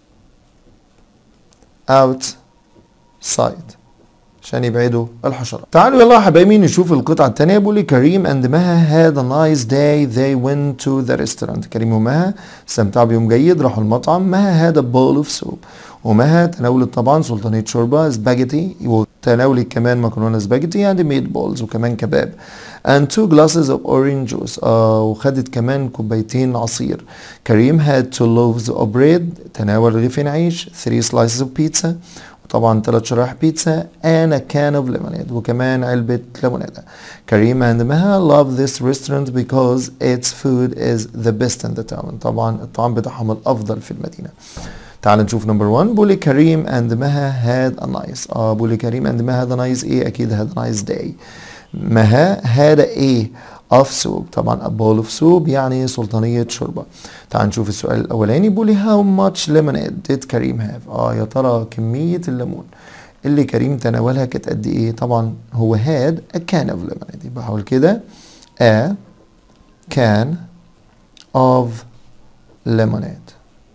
outside، عشان يبعدوا الحشرات. تعالوا يلا يا حبايبي نشوف القطعة التانية. بيقول لي كريم and مها had a nice day they went to the restaurant. كريم ومها استمتعوا بيوم جيد راحوا المطعم. مها had a bowl of soup. ومها تناولت طبعا سلطانية شوربة سباجيتي، وتناولت كمان مكرونة سباجيتي and meat balls وكمان كباب and two glasses of orange juice. آه وخدت كمان كوبايتين عصير. كريم had two loaves of bread. تناول رغيفين عيش. three slices of pizza. طبعا ثلاث شرايح بيتزا and a can of lemonade وكمان علبة ليمونادة. كريم and مها love this restaurant because its food is the best in the town. طبعا الطعام بتاعهم الأفضل في المدينة. تعال نشوف نمبر واحد. بيقول لي كريم and مها had a nice. اه بيقول لي كريم and مها had a nice ايه؟ أكيد had a nice day. مها had a ايه؟ of soup. طبعا a bowl of soup يعني سلطانية شوربة. تعال نشوف السؤال الأولاني. بيقول لي how much lemonade did كريم have. اه يا ترى كمية الليمون اللي كريم تناولها كانت قد ايه؟ طبعا هو had a can of lemonade. يبقى هقول كده a can of lemonade.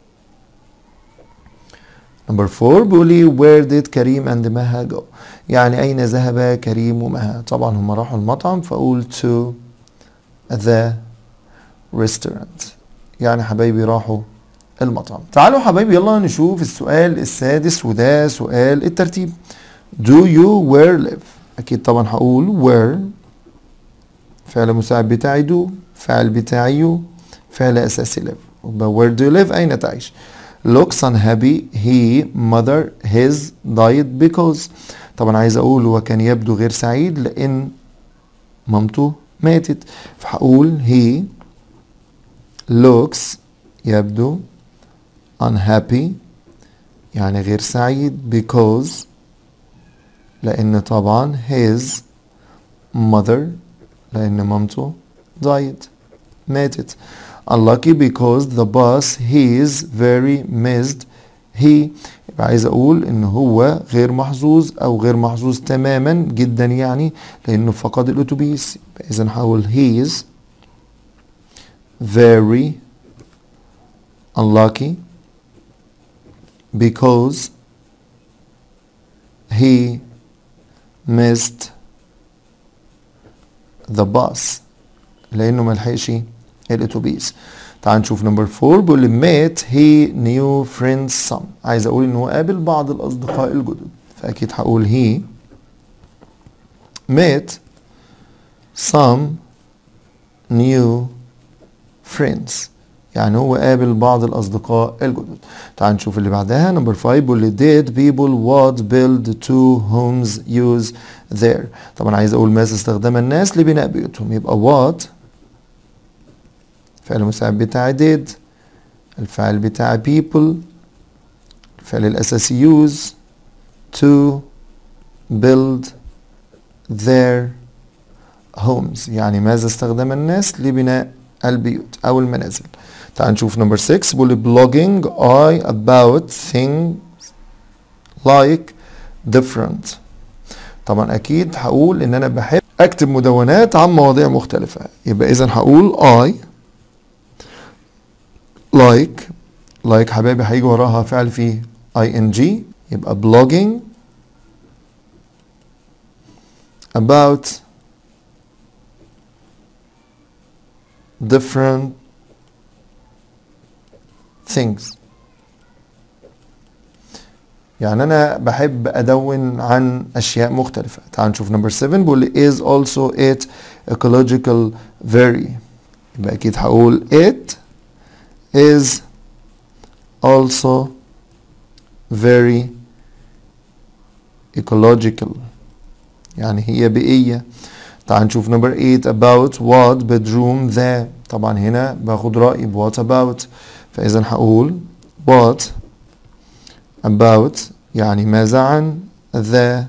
نمبر أربعة بيقول لي where did كريم and مها go. يعني أين ذهب كريم ومها؟ طبعا هم راحوا المطعم فأقول to the restaurant، يعني حبايبي راحوا المطعم. تعالوا حبايبي يلا نشوف السؤال السادس وده سؤال الترتيب. do you where live. أكيد طبعا هقول where فعل مساعد بتاعي do، فعل بتاعي you، فعل أساسي live. يبقى where do you live أين تعيش. looks unhappy he mother his died because. طبعا عايز اقول هو كان يبدو غير سعيد لان مامته ماتت، فهقول he looks يبدو unhappy يعني غير سعيد because لان طبعا his mother لان مامته died ماتت. unlucky because the bus he is very missed he. يبقى عايز اقول ان هو غير محظوظ او غير محظوظ تماما جدا يعني لانه فقد الاتوبيس. اذا هقول he is very unlucky because he missed the bus لانه ملحقش الاتوبيس. تعال نشوف نمبر أربعة. بيقول لي met he new friends some. عايز اقول ان هو قابل بعض الاصدقاء الجدد فاكيد هقول he met some new friends. يعني هو قابل بعض الأصدقاء الجدد. تعال نشوف اللي بعدها. نمبر خمسة بيقول لي did people what build two homes use there. طبعا عايز أقول ماذا استخدم الناس لبناء بيوتهم، يبقى what الفعل المساعد بتاعي did، الفعل بتاعي people، الفعل الأساسي use، to build their homes، يعني ماذا استخدم الناس لبناء البيوت أو المنازل. تعال نشوف نمبر ستة بيقول blogging I about things like different. طبعا أكيد هقول إن أنا بحب أكتب مدونات عن مواضيع مختلفة، يبقى إذا هقول I like like حبايبي هيجي وراها فعل فيه ing، يبقى blogging about different things. يعني أنا بحب أدون عن أشياء مختلفة. تعال نشوف نمبر سبعة بيقول is also it ecological very. يبقى أكيد هقول it is also very ecological، يعني هي بيئية. تعال نشوف نمبر ثمانية about what bedroom the. طبعا هنا باخد رأيي ب what about، فإذا هقول what about يعني ماذا عن the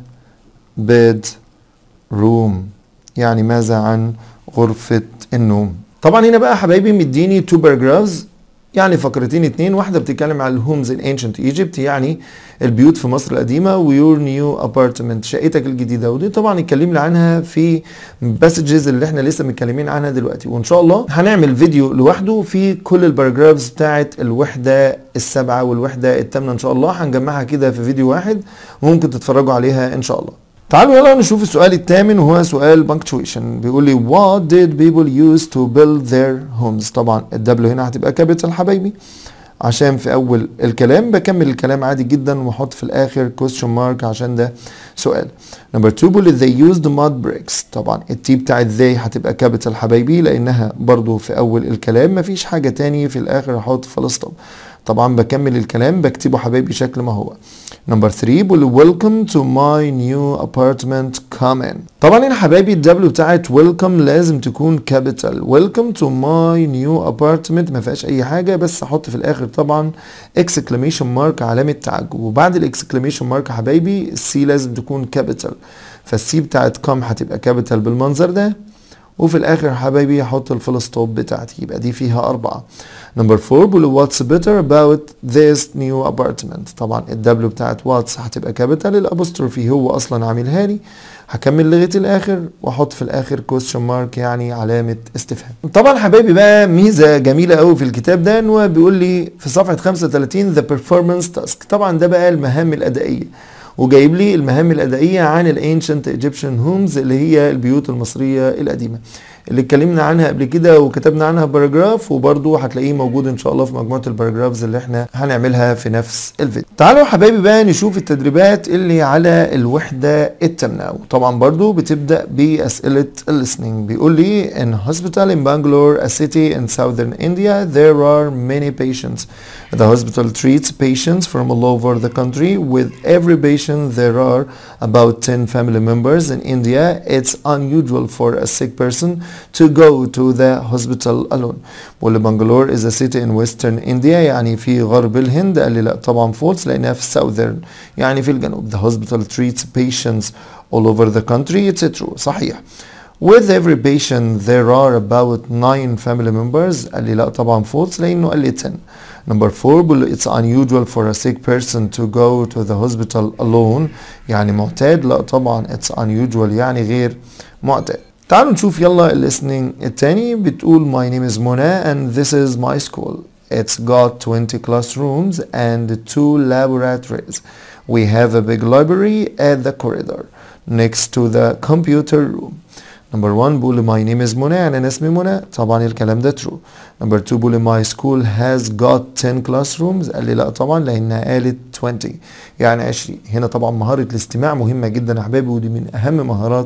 bedroom يعني ماذا عن غرفة النوم. طبعا هنا بقى حبايبي مديني two paragraphs، يعني فقرتين اتنين، واحدة بتتكلم عن الهومز in ancient Egypt يعني البيوت في مصر القديمة، ويور نيو ابارتمنت شقتك الجديدة، ودي طبعا اتكلمنا عنها في passages اللي احنا لسه متكلمين عنها دلوقتي، وان شاء الله هنعمل فيديو لوحده في كل الباراجرافز بتاعت الوحدة السابعة والوحدة الثامنة ان شاء الله، هنجمعها كده في فيديو واحد وممكن تتفرجوا عليها ان شاء الله. تعالوا يلا نشوف السؤال الثامن وهو سؤال punctuation. بيقول لي what did people use to build their homes. طبعا الدبليو هنا هتبقى كابيتال حبايبي عشان في اول الكلام، بكمل الكلام عادي جدا واحط في الاخر question mark عشان ده سؤال. نمبر اتنين بيقول لي they used mud bricks. طبعا التي بتاعت they هتبقى كابيتال حبايبي لانها برضو في اول الكلام، مفيش حاجة تاني في الاخر هحط فول ستوب. طبعا بكمل الكلام بكتبه حبايبي شكل ما هو. نمبر ثلاثة بيقول welcome to my new apartment come in. طبعا هنا حبايبي الدبليو بتاعت welcome لازم تكون كابيتال. welcome to my new apartment ما فيهاش اي حاجه، بس احط في الاخر طبعا exclamation mark علامه تعجب، وبعد الاكسكليميشن مارك يا حبايبي السي لازم تكون كابيتال، فالسي بتاعت come هتبقى كابيتال بالمنظر ده، وفي الاخر يا حبايبي هحط الفول ستوب بتاعتي، يبقى دي فيها اربعه. نمبر أربعة بيقول what's better about this new apartment. طبعا الدبليو بتاعت what's هتبقى كابيتال، الابوستروفي هو اصلا عاملها لي، هكمل لغايه الاخر واحط في الاخر question mark يعني علامه استفهام. طبعا حبايبي بقى ميزه جميله قوي في الكتاب ده ان هو بيقول لي في صفحه خمسة وثلاثين the performance task. طبعا ده بقى المهام الادائيه، وجايب لي المهام الادائيه عن الانشنت ايجيبشن هومز اللي هي البيوت المصريه القديمه اللي اتكلمنا عنها قبل كده وكتبنا عنها باراجراف، وبرده هتلاقيه موجود ان شاء الله في مجموعه الباراجرافز اللي احنا هنعملها في نفس الفيديو. تعالوا يا حبايبي بقى نشوف التدريبات اللي على الوحده الثامنه، وطبعا برده بتبدا باسئله الليسننج. بيقول لي in hospital in Bangalore a city in southern India there are many patients. The hospital treats patients from all over the country. With every patient there are about ten family members. In India it's unusual for a sick person to go to the hospital alone. بقول لي بنجلور is a city in western India يعني في غرب الهند. قال لي لا طبعا false لانها في southern يعني في الجنوب. The hospital treats patients all over the country. It's true صحيح. With every patient there are about nine family members. قال لي لا طبعا false لانه قال لي ten. Number four بقول it's unusual for a sick person to go to the hospital alone يعني معتاد. لا طبعا it's unusual يعني غير معتاد. تعالوا نشوف يلا الليسننج التاني. بتقول my name is Mona and this is my school. It's got twenty classrooms and two laboratories. We have a big library at the corridor next to the computer room. Number one بقول my name is Mona يعني أنا اسمي منى. طبعا الكلام ده true. Number two بقول my school has got ten classrooms. قال لي لا طبعا لأنها قالت twenty يعني عشرين. هنا طبعا مهارة الاستماع مهمة جدا يا حبايبي، ودي من أهم مهارات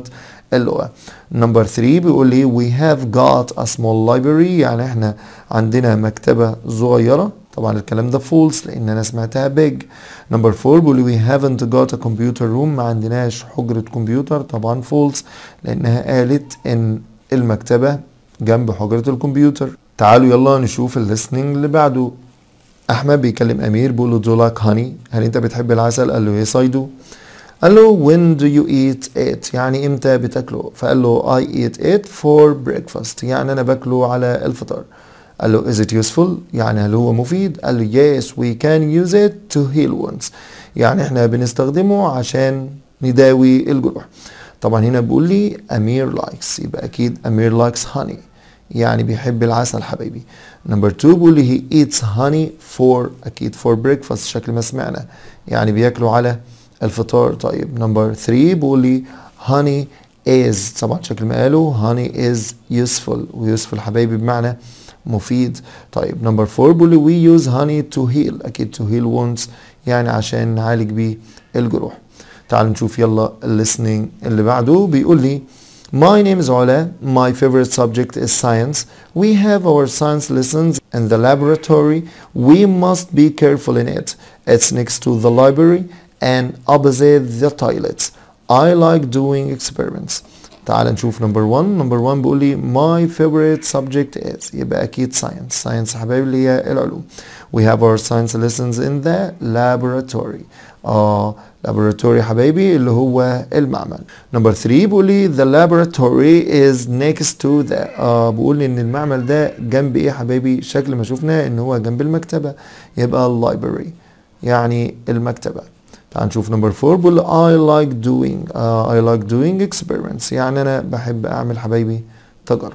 اللغة. نمبر ثلاثة بيقول لي we have got a small library، يعني احنا عندنا مكتبة صغيرة. طبعا الكلام ده false لان انا سمعتها big. نمبر أربعة بيقول لي we haven't got a computer room، ما عندناش حجرة كمبيوتر. طبعا false لانها قالت ان المكتبة جنب حجرة الكمبيوتر. تعالوا يلا نشوف الليسننج اللي بعده. احمد بيكلم امير بيقول له do you like honey، هل انت بتحب العسل؟ قال له yes I do. قال له when do you eat it، يعني امتى بتاكله؟ فقال له I eat it for breakfast، يعني انا باكله على الفطار. قال له is it useful، يعني هل هو مفيد؟ قال له yes we can use it to heal wounds، يعني احنا بنستخدمه عشان نداوي الجروح. طبعا هنا بيقول لي امير likes، يبقى اكيد امير likes honey، يعني بيحب العسل حبايبي. نمبر اتنين بيقول لي he eats honey for، اكيد for breakfast شكل ما سمعنا، يعني بياكله على الفطار. طيب نمبر ثلاثة بيقول لي honey is، طبعا شكل ما قالوا honey is useful، ويوسفل حبايبي بمعنى مفيد. طيب نمبر أربعة بيقول لي we use honey to heal، اكيد to heal wounds يعني عشان نعالج بيه الجروح. تعالوا نشوف يلا الليسننج اللي بعده. بيقول لي My name is Ola. My favorite subject is science. We have our science lessons in the laboratory. We must be careful in it. It's next to the library and opposite the toilets. I like doing experiments. تعال نشوف number one. number one بيقول لي my favorite subject is، يبقى أكيد science. science حبايبي اللي هي العلوم. We have our science lessons in the laboratory. آه laboratory حبايبي اللي هو المعمل. number three بيقول لي the laboratory is next to the، آه بيقول لي إن المعمل ده جنب إيه حبايبي؟ شكل ما شفنا إن هو جنب المكتبة، يبقى library يعني المكتبة. تعال نشوف نمبر أربعة بيقول I like doing uh, I like doing experiments، يعني أنا بحب أعمل حبايبي تجارب.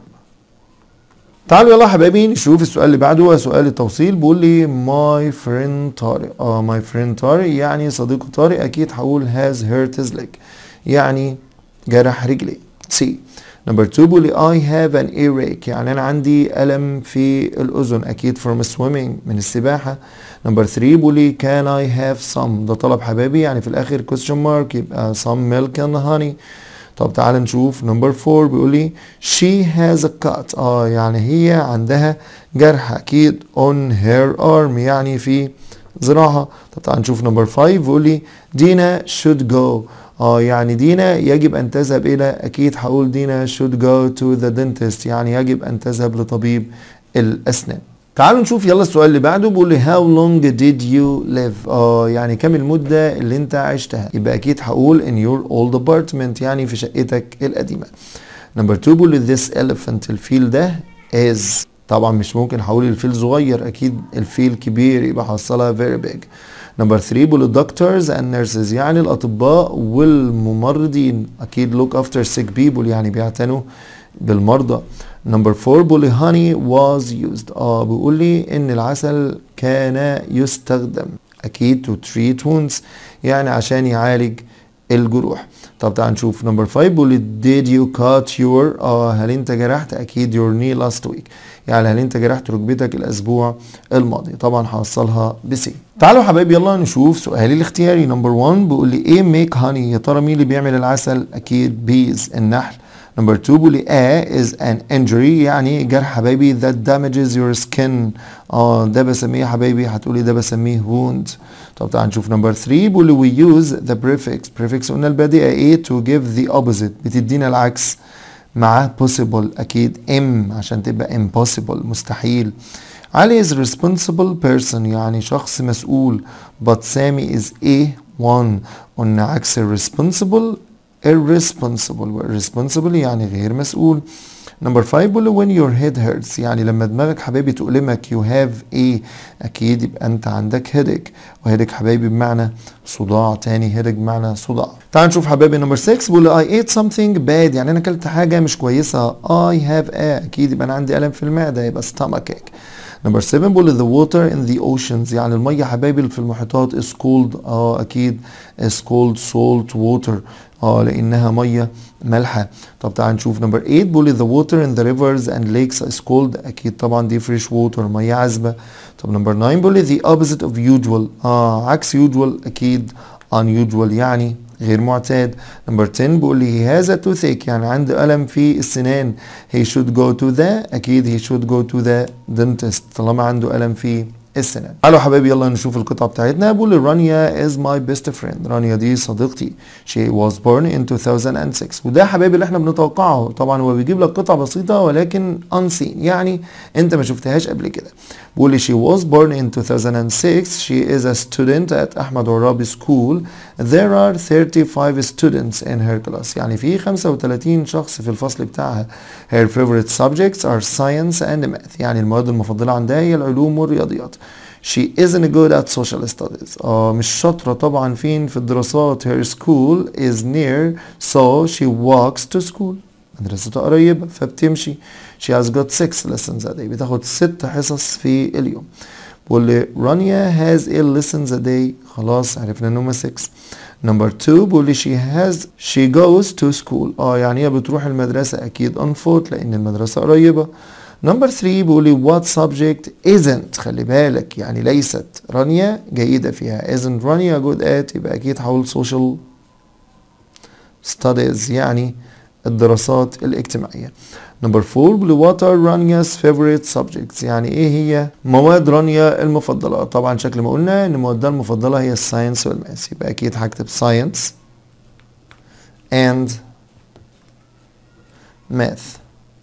تعالوا يلا حبايبي نشوف السؤال اللي بعده، هو سؤال التوصيل. بيقول لي my friend طارق، اه my friend طارق يعني صديقه طارق، أكيد هقول has hurt his leg، يعني جرح رجلي. C. نمبر اتنين بيقول لي I have an earache، يعني أنا عندي ألم في الأذن، أكيد from swimming من السباحة. نمبر تلاتة بيقول لي can I have some، ده طلب حبايبي يعني في الآخر question mark، يبقى some milk and honey. طب تعال نشوف نمبر أربعة بيقول لي she has a cut، اه يعني هي عندها جرح أكيد on her arm يعني في ذراعها. طب تعال نشوف نمبر خمسة بيقول لي دينا should go، اه يعني دينا يجب ان تذهب الى، اكيد هقول دينا should go to the dentist، يعني يجب ان تذهب لطبيب الاسنان. تعالوا نشوف يلا السؤال اللي بعده. بيقول لي how long did you live، اه يعني كم المدة اللي انت عشتها؟ يبقى اكيد هقول in your old apartment يعني في شقتك القديمة. نمبر اتنين بيقول لي this elephant، الفيل ده is، طبعا مش ممكن هقول الفيل صغير، اكيد الفيل كبير يبقى هوصلها very big. نمبر تلاتة بيقول doctors and nurses، يعني الأطباء والممرضين، أكيد look after sick people يعني بيعتنوا بالمرضى. نمبر أربعة بيقول لي honey was used، اه بيقول لي إن العسل كان يستخدم، أكيد to treat wounds يعني عشان يعالج الجروح. طب تعال نشوف نمبر خمسة بيقول لي did you cut your، اه هل انت جرحت، اكيد your knee last week يعني هل انت جرحت ركبتك الاسبوع الماضي. طبعا هوصلها بسي. تعالوا حبايبي يلا نشوف سؤالي الاختياري. نمبر واحد بيقول لي ايه ميك هاني، يا ترى مين اللي بيعمل العسل؟ اكيد بيز النحل. نمبر اتنين بيقول لي a is an injury يعني جرح حبايبي that damages your skin، اه ده بسميه حبايبي هتقولي ده بسميه wound. طب تعال نشوف نمبر تلاتة بيقول لي we use the prefix، prefix قلنا البادئة ايه to give the opposite، بتدينا العكس مع possible اكيد am عشان تبقى impossible مستحيل. علي is responsible person يعني شخص مسؤول، but سامي is a one، قلنا عكس responsible irresponsible، irresponsible يعني غير مسؤول. نمبر خمسة بيقول when your head hurts يعني لما دماغك حبايبي تؤلمك you have a، اكيد يبقى انت عندك headache، وheadache حبايبي بمعنى صداع، تاني headache بمعنى صداع. تعال نشوف حبايبي نمبر ستة بيقول I ate something bad يعني انا اكلت حاجه مش كويسه، I have a اكيد يبقى انا عندي الم في المعده يبقى stomach ache. نمبر سبعة بيقول the water in the oceans يعني الميه حبايبي اللي في المحيطات is cold، اه اكيد is cold salt water، اه لانها ميه مالحه. طب تعال نشوف نمبر تمانية بيقول لي the water in the rivers and lakes is cold، اكيد طبعا دي fresh water ميه عذبه. طب نمبر تسعة بيقول لي the opposite of usual، اه عكس usual اكيد unusual يعني غير معتاد. نمبر عشرة بيقول لي he has a toothache يعني عنده ألم في السنان. he should go to the أكيد he should go to the dentist طالما عنده ألم في السنان. تعالوا حبايبي يلا نشوف القطعة بتاعتنا. بيقول لي رانيا is my best friend. رانيا دي صديقتي. she was born in two thousand six وده حبايبي اللي احنا بنتوقعه. طبعا هو بيجيب لك قطعة بسيطة ولكن unseen يعني انت ما شفتهاش قبل كده. بيقول لي she was born in two thousand six. she is a student at أحمد عرابي school. there are thirty-five students in her class يعني في خمسة وثلاثين شخص في الفصل بتاعها. her favorite subjects are science and math يعني المواد المفضلة عندها هي العلوم والرياضيات. she isn't good at social studies اه مش شاطرة طبعا فين في الدراسات. her school is near so she walks to school مدرستها قريبة فبتمشي. she has got six lessons a day بتاخد ست حصص في اليوم. بقول لي رانيا has eight lessons a day خلاص عرفنا ان هم six. نمبر اتنين بقول لي she has she goes to school اه يعني هي بتروح المدرسة اكيد on foot لان المدرسة قريبة. نمبر ثلاثة بيقول لي what subject isn't خلي بالك يعني ليست رانيا جيدة فيها. isn't رانيا good at يبقى اكيد هقول social studies يعني الدراسات الاجتماعية. نمبر أربعة بيقول لي what are رانيا's favorite subjects يعني ايه هي مواد رانيا المفضلة. طبعا شكل ما قلنا ان موادها المفضلة هي الساينس والماس يبقى اكيد هكتب science and math.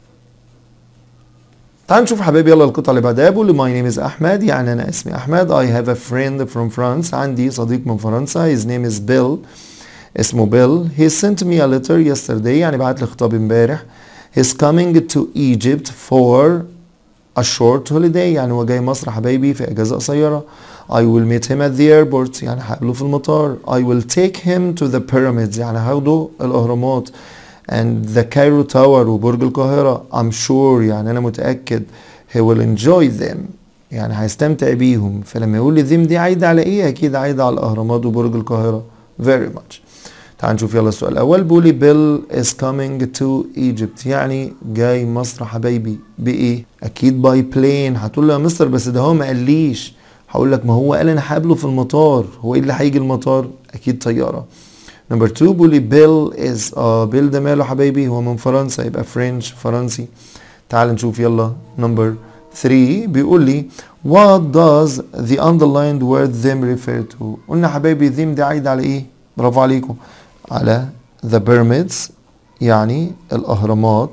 تعال نشوف حبايبي يلا القطعة اللي بعدها. بيقول لي my name is أحمد يعني أنا اسمي أحمد. I have a friend from France عندي صديق من فرنسا. his name is Bill اسمه بيل. he sent me a letter yesterday يعني بعت لي خطاب امبارح. he's coming to Egypt for a short holiday يعني هو جاي مصر حبايبي في اجازة قصيرة. I will meet him at the airport يعني هقابله في المطار. I will take him to the pyramids يعني هاخده الأهرامات and the Cairo Tower وبرج القاهرة. I'm sure يعني أنا متأكد he will enjoy them يعني هيستمتع بيهم. فلما يقول لي them دي عايدة على إيه؟ أكيد عايدة على الأهرامات وبرج القاهرة. very much. تعال نشوف يلا السؤال الأول. بيقول لي Bill is coming to Egypt يعني جاي مصر حبايبي بإيه؟ أكيد by plane. هتقول له يا مستر بس ده هو ما قاليش. هقول لك ما هو قال أنا هقابله في المطار. هو إيه اللي هيجي المطار؟ أكيد طيارة. نمبر اتنين بيقول لي بيل از اه بيل ده ماله حبايبي؟ هو من فرنسا يبقى فرنش فرنسي. تعال نشوف يلا نمبر تلاتة بيقول لي what does the underlined word them refer to. قلنا حبايبي them دي عايدة على ايه؟ برافو عليكم على the pyramids يعني الأهرامات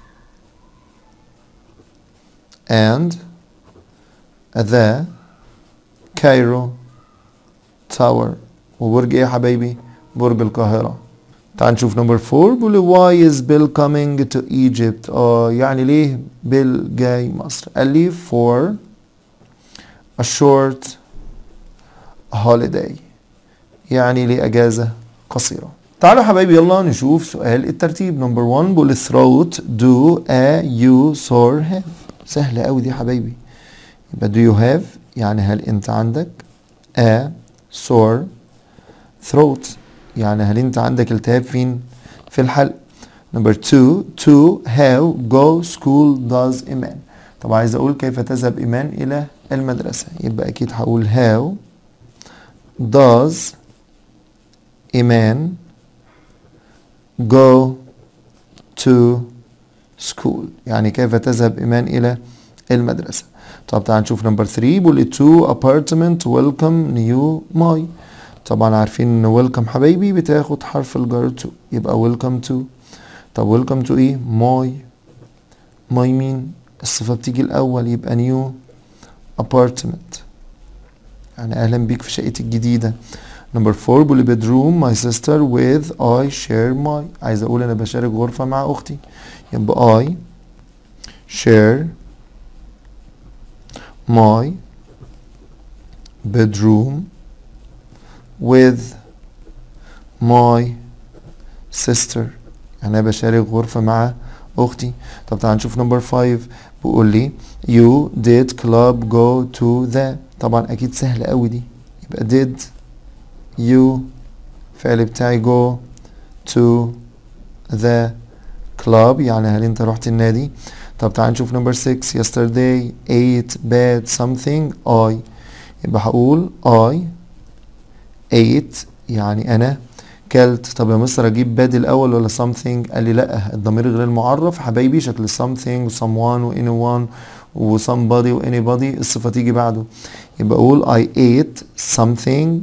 and the Cairo Tower وبرج ايه حبايبي؟ برج القاهرة. تعال نشوف نمبر أربعة بيقول لي why is Bill coming to Egypt. اه يعني ليه بيل جاي مصر؟ قال لي for a short holiday يعني لأجازة قصيرة. تعالوا حبايبي يلا نشوف سؤال الترتيب. نمبر واحد بيقول لي throat do a you sore have. سهلة قوي دي حبايبي. يبقى do you have يعني هل انت عندك a sore throat يعني هل انت عندك التهاب فين؟ في الحلق. نمبر اتنين to how go school does إيمان. طب عايز اقول كيف تذهب إيمان الى المدرسة يبقى اكيد هقول how does إيمان go to school يعني كيف تذهب إيمان الى المدرسة. طب تعال نشوف نمبر تلاتة بيقول لي to apartment welcome new my. طبعا عارفين ان ويلكم حبايبي بتاخد حرف الجر تو يبقى ويلكم تو. طب ويلكم تو ايه؟ ماي. ماي مين؟ الصفة بتيجي الاول يبقى نيو ابارتمنت يعني اهلا بيك في شقتي الجديدة. نمبر أربعة بيقول لي bedroom my sister with I share my. عايز اقول انا بشارك غرفة مع اختي يبقى I share my bedroom with my sister يعني انا بشارك غرفة مع اختي. طب تعال نشوف نمبر خمسة بيقول لي you did club go to the. طبعا اكيد سهلة قوي دي يبقى did you فعل بتاعي go to the club يعني هل انت رحت النادي. طب تعال نشوف نمبر ستة yesterday ate bad something I يبقى هقول I ate يعني أنا كلت. طب يا مستر اجيب باد الاول ولا something؟ قال لي لا، الضمير غير المعرف حبايبي شكل something و someone و anyone و somebody و anybody الصفة تيجي بعده. يبقى اقول I ate something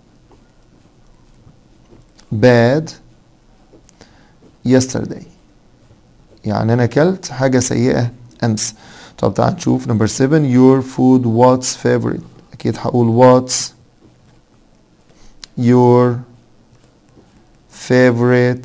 bad yesterday، يعني انا اكلت حاجة سيئة امس. طب تعال نشوف نمبر سبعة. your food what's favorite، اكيد هقول what's your favorite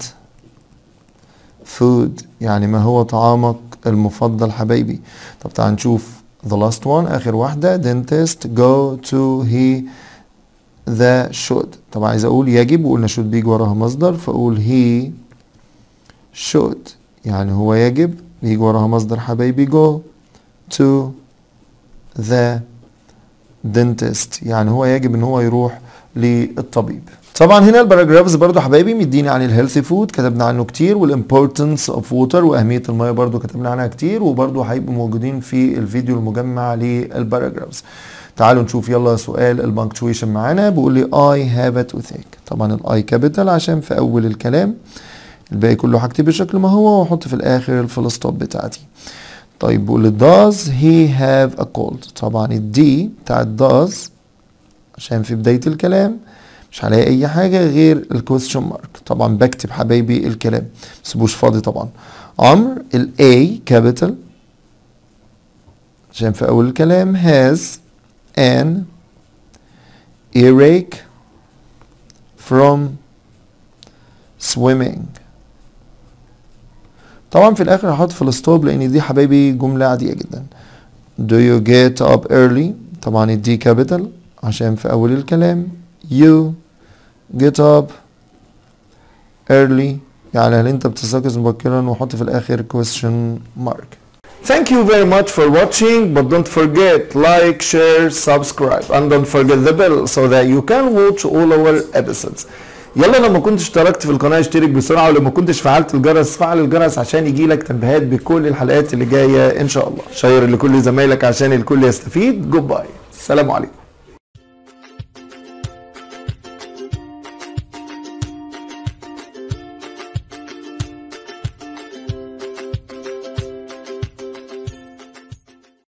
food، يعني ما هو طعامك المفضل حبايبي. طب تعال نشوف the last one اخر واحدة. dentist go to he the should، طبعا عايز اقول يجب وقلنا should بيجي وراها مصدر، فاقول he should يعني هو يجب، بيجي وراها مصدر حبايبي go to the dentist يعني هو يجب ان هو يروح للطبيب. طبعا هنا الباراجرافز برضو حبايبي مديني عن الهيلثي فود كتبنا عنه كتير، والامبورتنس اوف ووتر واهميه الميه برضو كتبنا عنها كتير، وبرضو هيبقوا موجودين في الفيديو المجمع للباراجرافز. تعالوا نشوف يلا سؤال البنكتويشن معانا. بيقول لي I have a toothache، طبعا الاي كابيتال عشان في اول الكلام، الباقي كله هكتب بشكل ما هو واحط في الاخر الفول ستوب بتاعتي. طيب بيقول لي does he have a cold، طبعا الدي بتاعت does عشان في بداية الكلام مش هلاقي اي حاجة غير الكويستشن مارك، طبعا بكتب حبايبي الكلام مسيبوش فاضي. طبعا عمر الاي كابيتال عشان في اول الكلام has an earache from swimming، طبعا في الاخر هحط في الستوب لان دي حبايبي جملة عادية جدا. do you get up early، طبعا الدي كابيتال عشان في اول الكلام you get up early يعني هل انت بتستيقظ مبكرا، واحط في الاخر question mark. Thank you very much for watching, but don't forget like, share, subscribe and don't forget the bell so that you can watch all our episodes. يلا لما كنت اشتركت في القناة اشترك بسرعة، ولما كنتش فعلت الجرس فعل الجرس عشان يجيلك تنبيهات بكل الحلقات اللي جاية ان شاء الله. شير لكل زمايلك عشان الكل يستفيد. جود باي، السلام عليكم.